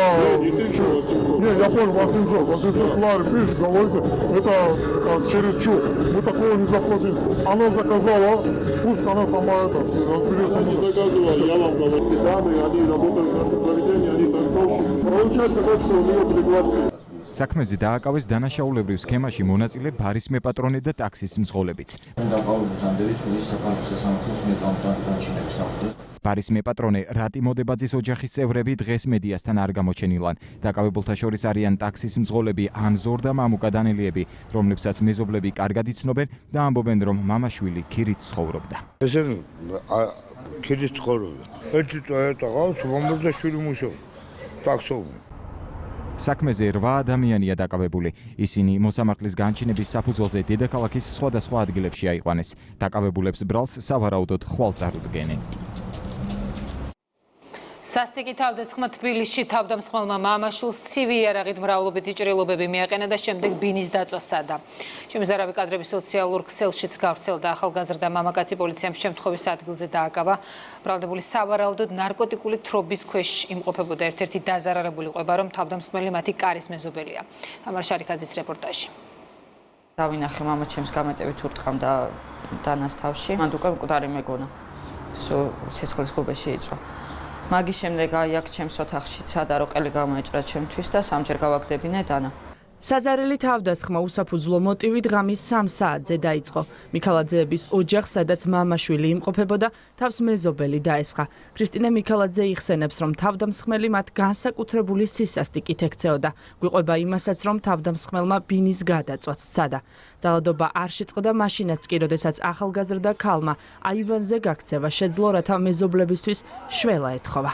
Не, я понял, восемьсот, восемьсот лари пишешь, говорите, это чересчур. Мы такого не заплатили. Она заказала, пусть она сама это разберется. Она не заказывала, я вам говорю, дамы, они работают на сопровождении, они танцовщицы. Получается так, что мы ее пригласили. საქმეზე დააკავეს დანაშაულებრივ სქემაში მონაწილე ბარის მეპატრონე და ტაქსის მძღოლებიც. ბარის მეპატრონე რატი მოდებაძის ოჯახის წევრები დღეს მედიასთან არ გამოჩენილან. დაკავებულთა შორის არიან ტაქსის მძღოლები ანზორ და მამუკა დანელიები, რომლებსაც მეზობლები კარგად იცნობენ და ამბობენ, რომ მამაშვილი ქირით ცხოვრობდა. ესენი ქირით ცხოვრობდა. ერთი წაეტა ყავს, მომდაშვილი მუშაობს. ტაქსოვი. საქმეზე რვა ადამიანია დაკავებული. ისინი მოსამართლის განჩინების საფუძველზე დედაქალაქის სხვადასხვა ადგილებში აიყვანეს. დაკავებულებს ბრალს სავარაუდოდ ხვალ წარუდგენენ. სასტიკი თავდასხმა თბილისში თავდამსხმელმა მამაშვილს ცივი იარაღით მრავლობითი ჭრილობები მიაყენა და შემდეგ ბინის დაწვა სცადა. შემზარავი კადრები სოციალურ ქსელშიც გავრცელდა. ახალგაზრდა მამაკაცი პოლიციამ შემთხვევის ადგილზე დააკავა. ბრალდებული სავარაუდოდ ნარკოტიკული თრობის ქვეშ იმყოფებოდა. ერთ-ერთი დაზარალებული ყვება, რომ თავდამსხმელი მათი კარის მეზობელია. თამარ შარიქაძის რეპორტაჟი. დავინახე მამა ჩემს გამეტევით ურტყამდა დანას თავში. მან უკვე მკვდარი მეგონა. სისხლის გუბეში იწვა. მაგის შემდეგ აი აქ ჩემს ოთახში ცადა რო ყელი გამოეჭრა ჩემთვის და სამჯერ გავაგდებინე დანა. საზარელი თავდასხმა უსაფუძვლო მოტივით ღამის სამ საათზე დაიწყო. მიქალაძეების ოჯახს, სადაც მამაშვილი იმყოფებოდა, თავს მეზობელი დაესხა. ქრისტინე მიქალაძე იხსენებს, რომ თავდამსხმელი მათ განსაკუთრებული სისასტიკით ექცეოდა. გვიყვება იმასაც, რომ თავდამსხმელმა ბინის გადაწვაც სცადა. ძალადობა არ შეწყდა მაშინაც კი, როდესაც ახალგაზრდა ქალმა აივანზე გაქცევა შეძლო, რათა მეზობლებისთვის შველა ეთხოვა.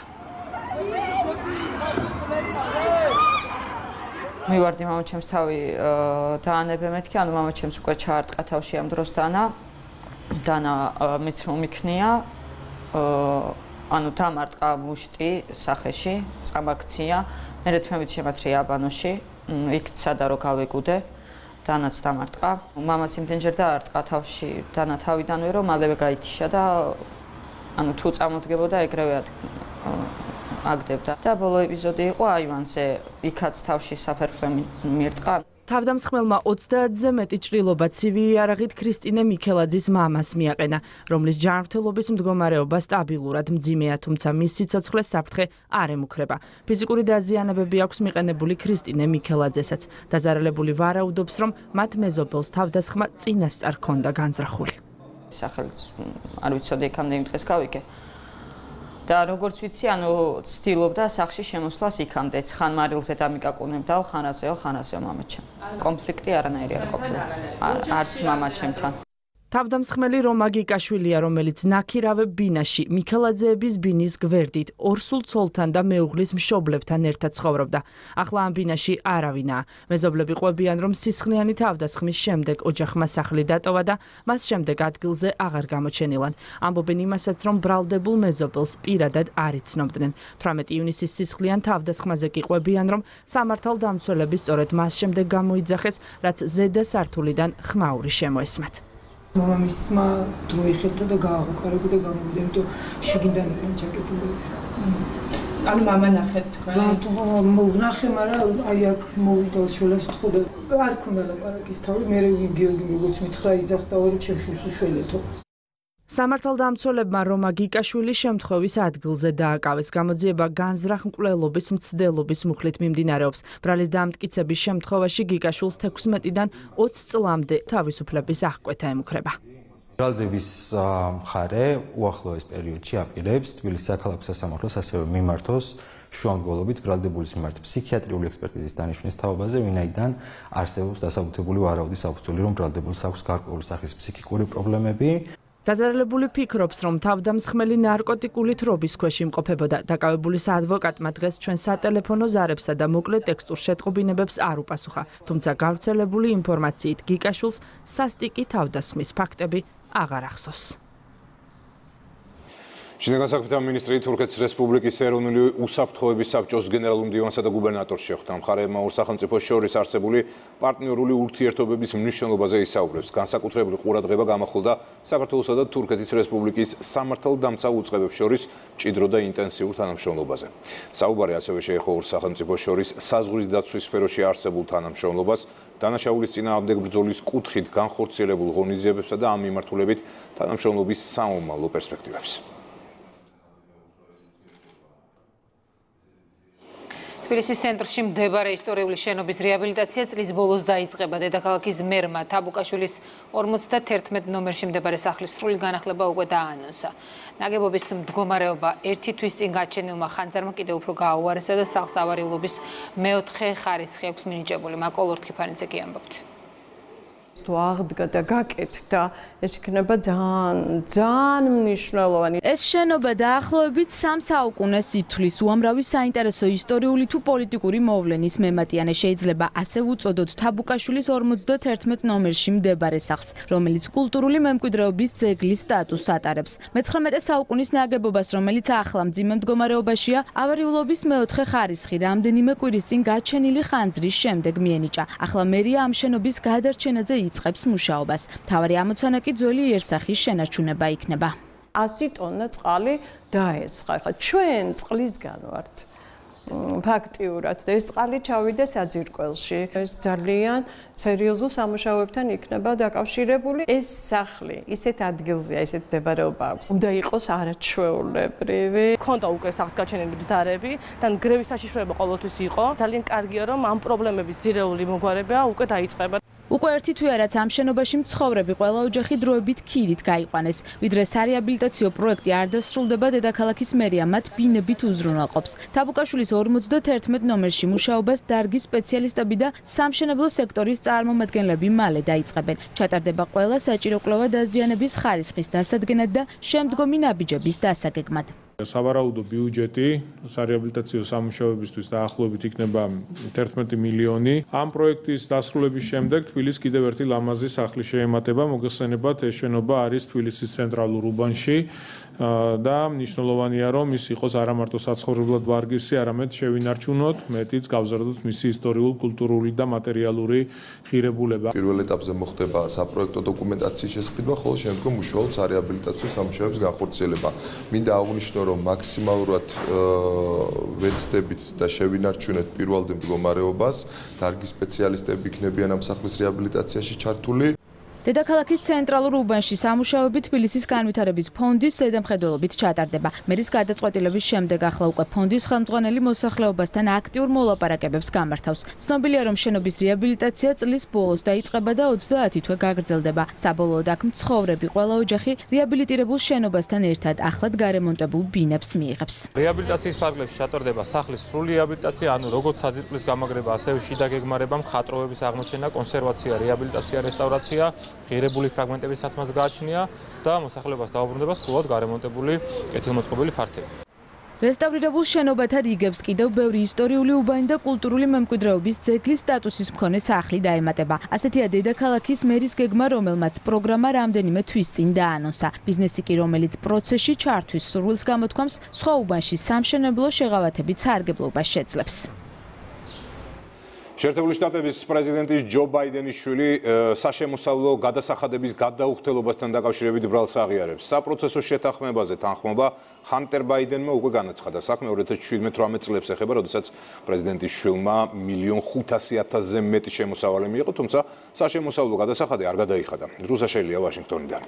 მივარდი მამაჩემს თავი დაანებე მეთქი, ანუ მამაჩემს უკვე ჩაარტყა თავში ამ დროს დანა. დანა მეც მომიქნია. ანუ დამარტყა მუშტი სახეში, წამაქცია. მე თმებით შემათრია აბანოში. იქ სადა რო გავეგუდე. დანაც დამარტყა. მამას იმდენჯერ დაარტყა თავში, დანა თავიდანვე რომ მალევე გაითიშა და ანუ თუ წამოდგებოდა ეგრევე აგდებდა და ბოლო ეპიზოდი იყო აივანზე, იქაც თავში საფერფლე მირტყა. თავდამსხმელმა ოცდაათზე მეტი ჭრილობა ცივი იარაღით ქრისტინე მიქელაძის მამას მიაყენა, რომლის ჯანმრთელობის მდგომარეობა სტაბილურად მძიმეა, თუმცა მის სიცოცხლეს საფრთხე არ ემუქრება. ფიზიკური დაზიანებები აქვს მიყენებული ქრისტინე მიქელაძესაც. დაზარალებული ვარაუდობს, რომ მათ მეზობელს თავდასხმა წინასწარ ჰქონდა განზრახული. სახელიც არ ვიცოდი, იქამდე იმ დღეს გავიგე. და როგორც ვიცი, ანუ ცდილობდა სახლში შემოსვლას იქამდეც. ხან მარილზე დამიკაკუნებდაო, ხან ასეო, ხან ასეო მამაჩემ. კონფლიქტი არანაირი არ ყოფილა. არც მამაჩემთან. თავდამსხმელი რომა გიკაშვილია, რომელიც ნაქირავებ ბინაში, მიქელაძეების ბინის გვერდით, ორსულ ცოლთან და მეუღლის მშობლებთან ერთად ცხოვრობდა. ახლა ამ ბინაში არავინაა. მეზობლები ყვებიან, რომ სისხლიანი თავდასხმის შემდეგ ოჯახმა სახლი დატოვა და მას შემდეგ ადგილზე აღარ გამოჩენილან. ამბობენ იმასაც, რომ ბრალდებულ მეზობელს პირადად არ იცნობდნენ. თვრამეტი ივნისის სისხლიან თავდასხმაზე კი ყვებიან, რომ სამართალდამცველები სწორედ მას შემდეგ გამოიძახეს, რაც ზედა სართულიდან ხმაური შემოესმათ. მამამისმა დრო იხელთა და გააღუქარებდა და გამოვიდა, იმიტომ შიგნიდან იყვნენ ჩაკეტილი. ანუ მამა ნახეთ თქვენ? ვნახე, მაგრამ აი აქ მოვიდა შველას თქო და არ ქონდა ლაპარაკის თავი, მე გიორგი როგორც მითხრა იძახდა, რომ ჩემ შვილს უშველეთო. სამართალდამცველებმა რომა გიკაშვილის შემთხვევის ადგილზე დააკავეს. გამოძიება განზრახ მკვლელობის მცდელობის მუხლით მიმდინარეობს. ბრალის დამტკიცების შემთხვევაში გიკაშვილს თექვსმეტიდან ოცი წლამდე თავისუფლების აღკვეთა ემუქრება. ბრალდების მხარე უახლოეს პერიოდში აპირებს თბილისის საქალაქო სასამართლოს ასევე მიმართოს შუამდგომლობით ბრალდებულის მიმართ ფსიქიატრიული ექსპერტიზის დანიშვნის თაობაზე, ვინაიდან არსებობს დასაბუთებული ვარაუდი საფუძველი, რომ ბრალდებულს აქვს გარკვეული სახის ფსიქიკური პრობლემები. დაზარალებული ფიქრობს, რომ თავდამსხმელი ნარკოტიკული თრობის ქვეშ იმყოფებოდა. დაკავებულის ადვოკატმა დღეს ჩვენ სატელეფონო ზარებსა და მოკლე ტექსტურ შეტყობინებებს არ უპასუხა. თუმცა გავრცელებული ინფორმაციით გიკაშვილს სასტიკი თავდასხმის ფაქტები აღარ ახსოვს. შინაგან საქმეთა მინისტრი თურქეთის რესპუბლიკის ეროვნული უსაფრთხოების საბჭოს გენერალურ მდივანსა და გუბერნატორს შეხვდა. მხარეებმა ორ სახელმწიფოს შორის არსებული პარტნიორული ურთიერთობების მნიშვნელობაზე ისაუბრებს. განსაკუთრებული ყურადღება გამახვილდა საქართველოსა და თურქეთის რესპუბლიკის სამართალდამცავ უწყებებს შორის მჭიდრო და ინტენსიურ თანამშრომლობაზე. საუბარი ასევე შეეხო ორ სახელმწიფოს შორის საზღვრის დაცვის სფეროში არსებულ თანამშრომლობას, დანაშაულის წინააღმდეგ ბრძოლის კუთხით განხორციელებულ ღონისძიებებსა და ამ მიმართულებით თანამშრომლობის საომალო პერსპექტივებს. თბილისის ცენტრში მდებარე ისტორიული შენობის რეაბილიტაცია წლის ბოლოს დაიწყება. დედაქალაქის მერმა თაბუკაშვილის ორმოცდაათი ნომერში მდებარე სახლის სრული განახლება უკვე დაანონსა. ნაგებობის მდგომარეობა ერთი თვის წინ გაჩენილმა ხანძარმა კიდევ უფრო გააუარესა და სახლს ავარიულობის მეოთხე ხარისხი აქვს მინიჭებული. მაკოლ ორთქიფანიძე კი ამბობთ. თუ აღდგა და გაკეთდა, ეს იქნება ძალიან ძალიან მნიშვნელოვანი. ეს შენობა დაახლოებით სამ საუკუნეს ითვლის. უამრავი საინტერესო ისტორიული თუ პოლიტიკური მოვლენის მემატიანე შეიძლება ასე უწოდოთ თაბუკაშვილის ორმოცდაათი ნომერში მდებარე სახლს, რომელიც კულტურული მემკვიდრეობის ძეგლის სტატუსს ატარებს. მეცხრამეტე საუკუნის ნაგებობას, რომელიც ახლა მძიმე მდგომარეობაშია, ავარიულობის მეოთხე ხარისხი რამდენიმე კვირის წინ გაჩენილი ხანძრის შემდეგ მიენიჭა. ახლა მერია ამ შენობის გადარჩენაზე იწყებს მუშაობას. მთავარი ამოცანა კი ძველი იერსახის შენარჩუნება იქნება. ასი ტონა წყალი დაესხა. ხა ჩვენ წყლისგან ვართ. ფაქტიურად და ეს წყალი ჩავიდა საძირკველში. ეს ძალიან სერიოზულ სამუშაოებთან იქნება დაკავშირებული. ეს სახლი ისეთ ადგილზეა, ისეთ მდებარეობა აქვს. უნდა იყოს არაჩვეულებრივი. ქონდა უკვე სახს გაჩენილი ბზარები და გრევის საშიშროება ყოველთვის იყო. ძალიან კარგია, რომ ამ პრობლემების ძირეული მოგვარება უკვე დაიწყება. უკვე ერთი თვეა, რაც ამ შენობაში მცხოვრები ყველა ოჯახი დროებით ქირით გაიყვანეს. ვიდრე სარეაბილიტაციო პროექტი არ დასრულდება, დედაქალაქის მერია მათ ბინებით უზრუნველყოფს. თაბუკაშვილის ორმოცდაათი ნომერში მუშაობას დარგის სპეციალისტები და სამშენებლო სექტორის წარმომადგენლები მალე დაიწყებენ. ჩატარდება ყველა საჭირო კვლევა დაზიანების ხარისხის დასადგენად და შემდგომი ნაბიჯების დასაგეგმად. სავარაუდო ბიუჯეტი სარეაბილიტაციო სამუშაოებისთვის დაახლოებით იქნება ათერთმეტი მილიონი. ამ პროექტის დასრულების შემდეგ თბილისის კიდევ ერთი ლამაზი სახლი შეემატება. მოგეხსენებათ, ეს შენობა არის თბილისის ცენტრალურ უბანში და მნიშვნელოვანია, რომ ის იყოს არა მარტო საცხოვრებლად ვარგისი, არამედ შევინარჩუნოთ, მეტიც გავზარდოთ მისი ისტორიულ, კულტურული და მატერიალური ღირებულება. პირველ ეტაპზე მოხდება საპროექტო დოკუმენტაციის შესყიდვა, ხოლო შემდგომ უშუალოდ სარეაბილიტაციო სამუშაოების განხორციელება. მინდა აღვნიშნო, რომ მაქსიმალურად ვეცდებით და შევინარჩუნეთ პირველდე მდგომარეობას. დარგის სპეციალისტები იქნებიან ამ სახლის რეაბილიტაციაში ჩართული. დედაქალაქის ცენტრალურ უბანში სამუშაოები თბილისის განვითარების ფონდის ზედამხედველობით ჩატარდება. მერის გადაწყვეტილების შემდეგ ახლა უკვე ფონდის ხელმძღვანელი მოსახლეობასთან აქტიურ მოლაპარაკებებს გამართავს. ცნობილია, რომ შენობის რეაბილიტაცია წლის ბოლოს დაიწყება და ოცდაათი თვე გაგრძელდება. საბოლოოდ აქ მცხოვრები ყველა ოჯახი რეაბილიტირებულ შენობასთან ერთად ახლად გარემონტებულ ბინებს მიიღებს. რეაბილიტაციის ფარგლებში ჩატარდება სახლის სრული რეაბილიტაცია, ანუ როგორც საძირკვლის გამაგრება, ასევე შიდა გეგმარება, მხატვრობების აღმოჩენა, კონსერვაცია, რეაბილიტაცია, რესტავრაცია, ღირებული ფრაგმენტების თაცმას გააჩნია და მოსახლეობას დაუბრუნდება სრულად გარემონტებული კეთილმოწყობილი ფართები. რესტავრირებულ შენობათა რიგებს კიდევ ბევრი ისტორიული უბანი და კულტურული მემკვიდრეობის ძეგლის სტატუსის მქონე სახლი დაემატება. ასეთია დედაქალაქის მერის გეგმა, რომელმაც პროგრამა რამდენიმე თვის წინ დაანონსა. ბიზნესი კი, რომელიც პროცესში ჩართვის სურვილს გამოთქვამს, სხვა უბანში სამშენებლო შეღავათებით სარგებლობას შეძლებს. შეერთებული შტატების პრეზიდენტის ჯო ბაიდენის შვილი საშემოსავლო გადასახადების გადაუხდელობასთან დაკავშირებით ბრალს აღიარებს. საპროცესო შეთანხმებაზე თანხმობა ჰანტერ ბაიდენმა უკვე განაცხადა. საქმე ორი ათას შვიდმეტ წლებს ეხება, როდესაც პრეზიდენტის შვილმა მილიონ ხუთასი ათასზე მეტი შემოსავალი მიიღო, თუმცა საშემოსავლო გადასახადი არ გადაიხადა. რუსა შელია ვაშინგტონიდან.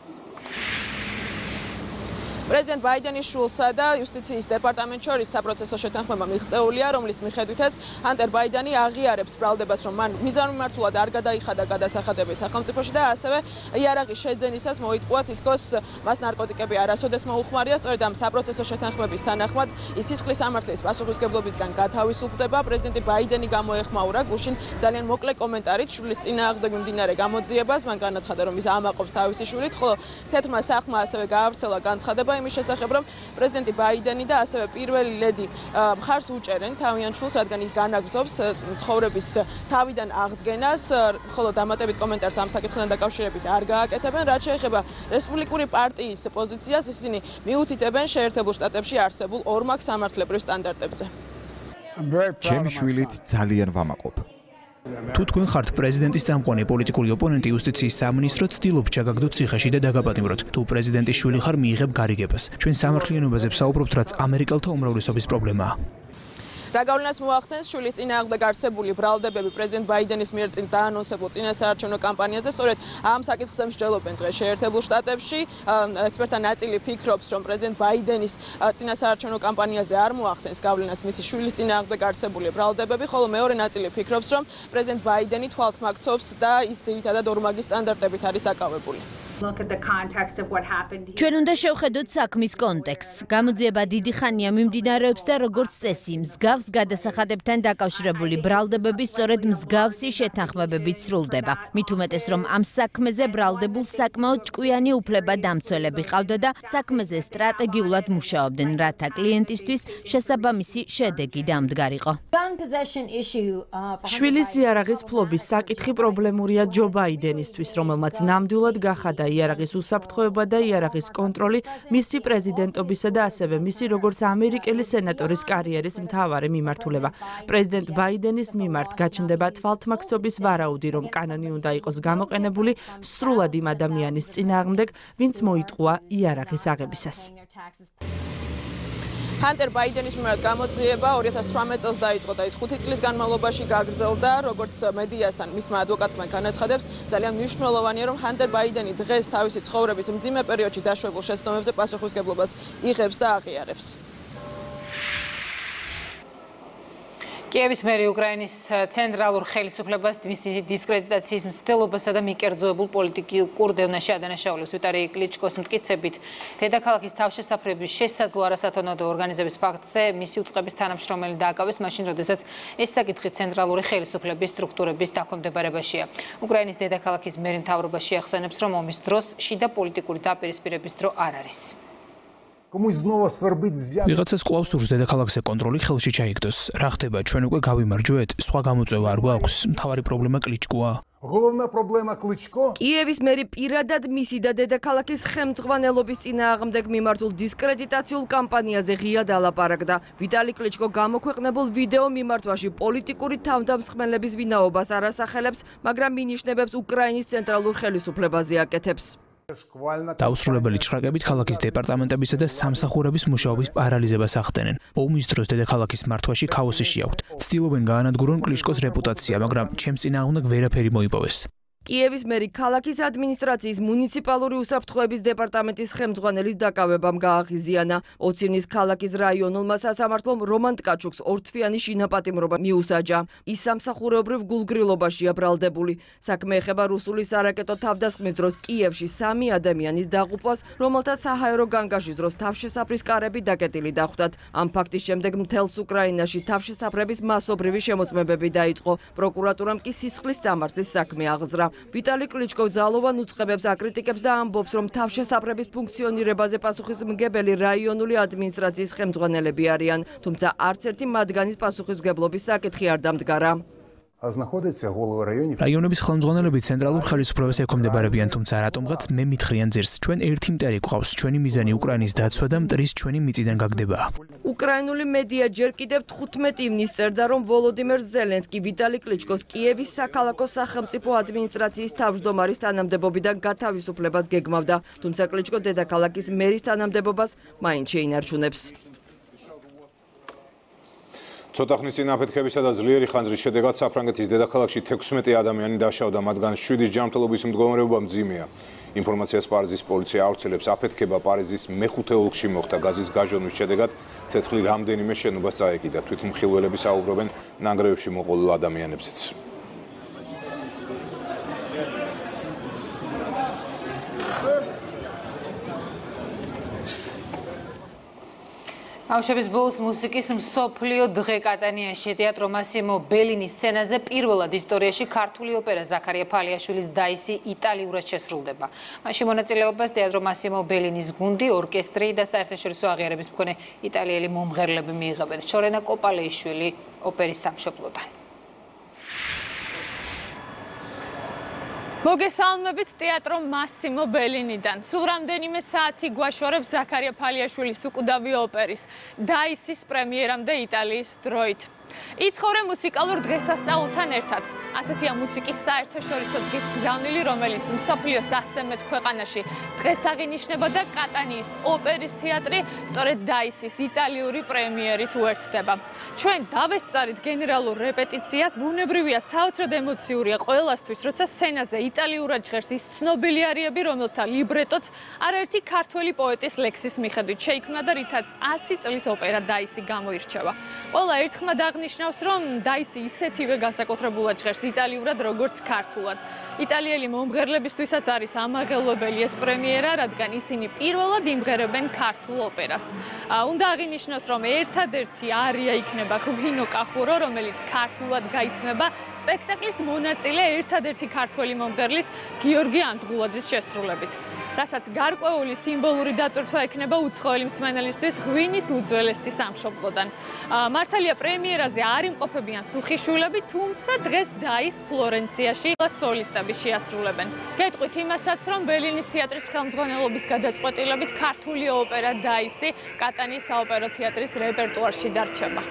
პრეზიდენტ ბაიდენის შვილსა და იუსტიციის დეპარტამენტ შორის საპროცესო შეთანხმება მიღწეულია, რომლის მიხედვითაც ჰანტერ ბაიდენი აღიარებს ბრალდებას, რომ მან მიზანმიმართულად არ გადაიხადა გადასახადები სახელმწიფოში და ასევე იარაღის შეძენისას მოიტყუა, თითქოს მას ნარკოტიკები არასოდეს მოუხმარია. სწორედ ამ საპროცესო შეთანხმების თანახმად ის სისხლის სამართლის პასუხისგებლობისგან გათავისუფლდება. პრეზიდენტი ბაიდენი გამოეხმაურა გუშინ ძალიან მოკლე კომენტარით შვილის წინააღმდეგ მიმდინარე გამოძიებას. მან განაცხადა, რომ ის ამაყობს თავისი შვილით, ხოლო თეთრმა სახლმა ასევე გაავრცელა განცხადება იმის შესახებ, რომ პრეზიდენტი ბაიდენი და ასევე პირველი ლედი მხარს უჭერენ თავიანთ შვილს, რადგან ის განაგრძობს ცხოვრების თავიდან აღდგენას, ხოლო დამატებით კომენტარს ამ საკითხთან დაკავშირებით არ გააკეთებენ. რაც შეეხება რესპუბლიკური პარტიის პოზიციას, ისინი მიუთითებენ შეერთებულ შტატებში არსებულ ორმაგ სამართლებრივ სტანდარტებზე. ჩემი შვილით ძალიან ვამაყობ. თუ თქვენ ხართ პრეზიდენტის წამყვანი პოლიტიკური ოპონენტი, იუსტიციის სამინისტრო ცდილობს ჩაგაგდოთ ციხეში და დაგაპატიმროთ. თუ პრეზიდენტის შვილი ხარ, მიიღებ გარიგებას. ჩვენ სამართლიანობაზე ვსაუბრობთ, რაც ამერიკელთა უმრავლესობის პრობლემაა. რა გავლენას მოახდენს შვილის წინააღმდეგ არსებული ბრალდებები პრეზიდენტ ბაიდენის მიერ წინ დაანონსებულ წინასაარჩევნო კამპანიაზე? სწორედ ამ საკითხზე მსჯელობენ დღეს შეერთებულ შტატებში. ექსპერტთა ნაწილი ფიქრობს, რომ პრეზიდენტ ბაიდენის წინასაარჩევნო კამპანიაზე არ მოახდენს გავლენას მისი შვილის წინააღმდეგ არსებული ბრალდებები, ხოლო მეორე ნაწილი ფიქრობს, რომ პრეზიდენტ ბაიდენი თვალთ მაგცობს და ის ძირითადად ორმაგი სტანდარტებით არის დაკავებული. ჩვენ უნდა შევხედოთ საქმის კონტექსტს. გამოძიება დიდი ხანია მიმდინარეობს და როგორც წესი, მსგავს გადასახადებთან დაკავშირებული ბრალდებები სწორედ მსგავსი შეთანხმებებით სრულდება. მით უმეტეს, რომ ამ საქმეზე ბრალდებულ საკმაოდ ჭკვიანი უფლება-დამცველები ყავდა და საქმეზე სტრატეგიულად მუშაობდნენ, რათა კლიენტისთვის შესაბამისი შედეგი დამდგარიყო. შვილის იარაღის ფლობის საკითხი პრობლემურია ჯო ბაიდენისთვის, რომელმაც ნამდვილად გახადა იარაღის უსაფრთხოება და იარაღის კონტროლი მისი პრეზიდენტობისა და ასევე მისი როგორც ამერიკელი სენატორის კარიერის მთავარი მიმართულება. პრეზიდენტ ბაიდენის მიმართ გაჩნდება თვალთმაქცობის ვარაუდი, რომ კანონი უნდა იყოს გამოყენებული სრულად იმ ადამიანის წინააღმდეგ, ვინც მოიტყუა იარაღის აღებისას. ჰანტერ ბაიდენის მიმართ გამოძიება ორი ათას ცხრამეტ წელს დაიწყო და ის ხუთი წლის განმავლობაში გაგრძელდა. როგორც მედიასთან მისმა ადვოკატმა განაცხადებს, ძალიან მნიშვნელოვანია, რომ ჰანტერ ბაიდენი დღეს თავისი ცხოვრების მძიმე პერიოდში დაშვებულ შეცდომებზე პასუხისგებლობას იღებს და აღიარებს. კიევის მერი უკრაინის ცენტრალურ ხელისუფლებას მისი დისკრედიტაციის მცდელობასა და მიკერძოებულ პოლიტიკურ დევნაში ადანაშაულებს. ვიტალი კლიჩკოს მტკიცებით, დედაქალაქის თავშესაფრების შესაძლო არასათანადო ორგანიზების ფაქტზე მისი უწყების თანამშრომელი დააკავეს მაშინ, როდესაც ეს საკითხი ცენტრალური ხელისუფლების სტრუქტურების დაქვემდებარებაშია. უკრაინის დედაქალაქის მერი მთავრობაში ახსენებს, რომ ომის დროს შიდა პოლიტიკური დაპირისპირების დრო არ არის. ვიღაცას კვლავ სურს დედაქალაქზე კონტროლი ხელში ჩაიგდოს. რა ხდება, ჩვენ უკვე გავიმარჯვეთ, სხვა გამოწვევა არ გვაქვს. მთავარი პრობლემა კლიჩკოა. კიევის მერი პირადად მისი და დედაქალაქის ხელმძღვანელობის წინააღმდეგ მიმართულ დისკრედიტაციულ კამპანიაზე ღიად ალაპარაკდა. ვიტალი კლიჩკო გამოქვეყნებულ ვიდეო მიმართვაში პოლიტიკური თავდამსხმელების ვინაობას არ ასახელებს, მაგრამ მინიშნებებს უკრაინის ცენტრალურ ხელისუფლებაზე აკეთებს. დაუსრულებელი ჭრაკებით ქალაქის დეპარტამენტებისა და სამსახურების მუშაობის პარალიზებას ახდენენ. ომის დროს დედაქალაქის მართვაში ქაოსი შეაქვთ. ცდილობენ გაანადგურონ კლიშკოს რეპუტაცია, მაგრამ ჩემს წინააღმდეგ ვერაფერი მოიპოვეს. კიევის მერი ქალაქის ადმინისტრაციის მუნიციპალური უსაფრთხოების დეპარტამენტის ხელმძღვანელის დაკავებამ გააღიზიანა. ოცივნის ქალაქის რაიონულმა სასამართლომ რომან ტკაჩუკს ორთვიანი შინაპატიმრობა მიუსაჯა. ის სამსახურეობრივ გულგრილობაშია ბრალდებული. საქმე ეხება რუსული სარაკეტო თავდასხმის დროს კიევში სამი ადამიანის დაღუპვას, რომელთა საჰაერო განგაშის დროს თავშესაფრის კარები დაკეტილი დახვდათ. ამ ფაქტის შემდეგ მთელს უკრაინაში თავშესაფრების მასობრივი შემოწმებები დაიწყო. პროკურატურამ კი სისხლის სამართლის საქმე აღძრა. ვიტალი კლიჩკო ძალოვან უწყებებს აკრიტიკებს და ამბობს, რომ თავშესაფრების ფუნქციონირებაზე პასუხისმგებელი რაიონული ადმინისტრაციის ხელმძღვანელები არიან, თუმცა არც ერთი მათგანის პასუხისმგებლობის საკითხი არ დამდგარა. რაიონების ხელმძღვანელები ცენტრალურ ხელისუფლებას ექვემდებარებიან, თუმცა რატომღაც მე მითხრიან ძირს, ჩვენ ერთი მტერი გვყავს, ჩვენი მიზანი უკრაინის დაცვა და მტრის ჩვენი მიწიდან გაგდებაა. უკრაინული მედია ჯერ კიდევ თხუთმეტი ივნის წერდა, რომ ვოლოდიმერ ზელენსკი ვიტალი კლიჩკოს კიევის საქალაქო სახელმწიფო ადმინისტრაციის თავმჯდომარის თანამდებობიდან გათავისუფლებას გეგმავდა, თუმცა კლიჩკო დედაქალაქის მერის თანამდებობას მაინც შეინარჩუნებს. ცოტა ხნის წინ აფეთქებისა და ძლიერი ხანძრის შედეგად საფრანგეთის დედაქალაქში თექვსმეტი ადამიანი დაშავდა, მათგან შვიდის ჯანმრთელობის მდგომარეობა მძიმეა. ინფორმაციას პარიზის პოლიცია ავრცელებს, აფეთქება პარიზის მეხუთე ოლქში მოხდა. გაზის გაჟონვის შედეგად ცეცხლი რამდენიმე შენობას წაეკიდა. თვითმხილველები საუბრობენ ნანგრევებში მოყოლილ ადამიანებზეც. ბავშვების ბოლოს მუსიკის მსოფლიო დღე კატანიაში თეატრო მასიმო ბელინის სცენაზე პირველად ისტორიაში ქართული ოპერა ზაქარია ფალიაშვილის დაისი იტალიურად შესრულდება. მაშინ მონაწილეობას თეატრო მასიმო ბელინის გუნდი, ორკესტრი და საერთაშორისო აღიარების მქონე იტალიელი მომღერლები მიიღებენ. შორენა კოპალეიშვილი ოპერის სამშობლოდან. მოგესალმებით თეატრო მასიმო ბელინიდან. სულ რამდენიმე საათი გვაშორებს ზაქარია ფალიაშვილის უკვდავი ოპერის დაისის პრემიერამდე იტალიის დროით. იცხოვრე მუსიკალურ დღესასწაულთან ერთად. ასეთია მუსიკის საერთაშორისო დღის გზავნილი, რომელიც მსოფლიოს ასზე მეტ ქვეყანაში დღეს აღინიშნება და კატანიის ოპერის თეატრი სწორედ დაისის იტალიური პრემიერით უერთდება. ჩვენ დავესწარით გენერალურ რეპეტიციას, ბუნებრივია საოცრად ემოციურია ყველასთვის, როცა სცენაზე იტალიურად ჟღერს ის ცნობილი არიები, რომელთა ლიბრეტოც არაერთი ქართველი პოეტის ლექსის მიხედვით შეიქმნა და რითაც ასი წლის ოპერა დაისი გამოირჩევა. ყველა ერთხმად აღნიშნავს, რომ დაისი ისეთივე განსაკუთრებულად ჟღერს იტალიურად, როგორც ქართულად. იტალიელი მომღერლებისთვისაც არის ამაღელვებელი ეს პრემიერა, რადგან ისინი პირველად იმღერებენ ქართულ ოპერას. უნდა აღინიშნოს, რომ ერთადერთი არია იქნება ღვინო კახურო, რომელიც ქართულად გაისმება სპექტაკლის მონაწილე ერთადერთი ქართველი მომღერლის გიორგი ანდღულაძის შესრულებით. რასაც გარკვეული სიმბოლური დატვირთვა ექნება უცხოელი მსმენელისთვის ღვინის უძველესი სამშობლოდან. მართალია პრემიერაზე არ იმყოფებიან სუხიშვილები, თუმცა დღეს დაის ფლორენციაში სოლისტები შეასრულებენ. გეტყვით იმასაც, რომ ბელინის თეატრის ხელმძღვანელობის გადაწყვეტილებით ქართული ოპერა დაისი კატანიის საოპერო თეატრის რეპერტუარში დარჩება.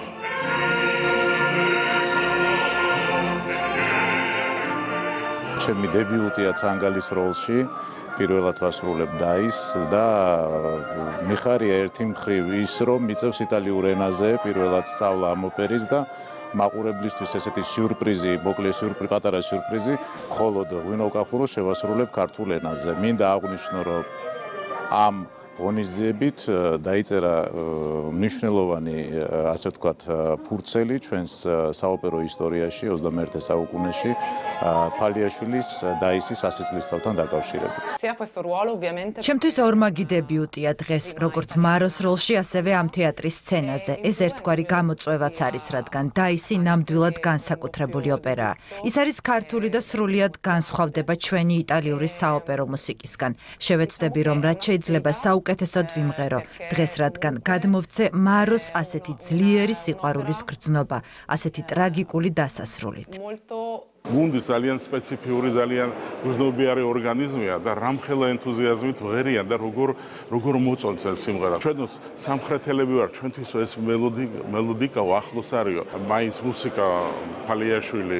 ჩემი დებიუტია ცანგალის როლში. პირველად ვასრულებ დაისს და მიხარია ერთი მხრივ ის, რომ მიწევს იტალიურ ენაზე პირველად სწავლა ამ ოპერის და მაყურებლისთვის ესეთი სიურპრიზი, მოკლე სიურპრიზი, პატარა სიურპრიზი, ხოლო ღვინო კახურო შევასრულებ ქართულ ენაზე. მინდა აღვნიშნო, რომ ამ ღონისძიებით დაიწერა მნიშვნელოვანი, ასე ვთქვათ, ფურცელი ჩვენს საოპერო ისტორიაში ოცდამეერთე საუკუნეში ფალიაშვილის დაისის ასი წლისთავთან დაკავშირებით. ჩემთვის ორმაგი დებიუტია დღეს, როგორც მაროს როლში, ასევე ამ თეატრის სცენაზე. ეს ერთგვარი გამოწვევაც არის, რადგან დაისი ნამდვილად განსაკუთრებული ოპერაა. ის არის ქართული და სრულიად განსხვავდება ჩვენი იტალიური საოპერო მუსიკისგან. შევეცდები, რომ რაც შეიძლება საუკეთესოდ ვიმღერო დღეს, რადგან გადმოვცე მაროს ასეთი ძლიერი სიყვარულის გრძნობა, ასეთი ტრაგიკული დასასრულით. გუნდი ძალიან სპეციფიური, ძალიან გრძნობიარე ორგანიზმია და რამხელა ენთუზიაზმით ვღერიან და როგორ როგორ მოწონს ეს სიმღერა. ჩვენ სამხრეთელები ვარ, ჩვენთვის ეს მელოდი მელოდიკა ახლოს არისო. მაინც მუსიკა ფალიაშვილი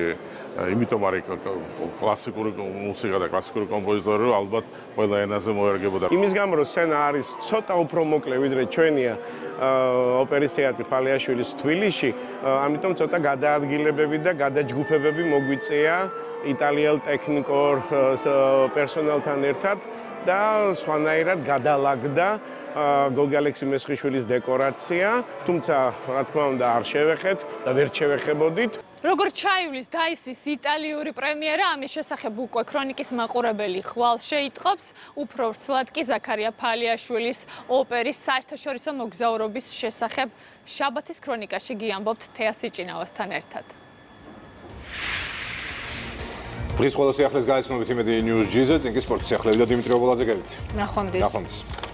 იმიტომ არის კლასიკური მუსიკა და კლასიკური კომპოზიტორი, რომ ალბათ ყველა ენაზე მოერგებოდა. იმის გამო რომ სცენა არის ცოტა უფრო მოკლე ვიდრე ჩვენია ოპერის თეატრი ფალიაშვილის თბილისში, ამიტომ ცოტა გადაადგილებები და გადაჯგუფებები მოგვიწეა იტალიელ ტექნიკურ პერსონალთან ერთად და სხვანაირად გადალაგდა გოგი ალექსი მესხიშვილის დეკორაცია, თუმცა რა თქმა უნდა არ შევეხეთ და ვერ შევეხებოდით. როგორც ჩაივლის დაისის იტალიური პრემიერა, ამის შესახებ უკვე ქრონიკის მაყურებელი ხვალ შეიტყობს, უფრო ვრცლად კი ზაქარია ფალიაშვილის ოპერის საერთაშორისო მოგზაურობის შესახებ შაბათის ქრონიკაში გიამბობთ თეა სიჭინავასთან ერთად. დღის ყველა სიახლეს გაეცნობით იმედი News G-ზე, წინ კი სპორტის სიახლეები და დიმიტრი ობოლაძე გებით. ნახვამდის. ნახვამდის.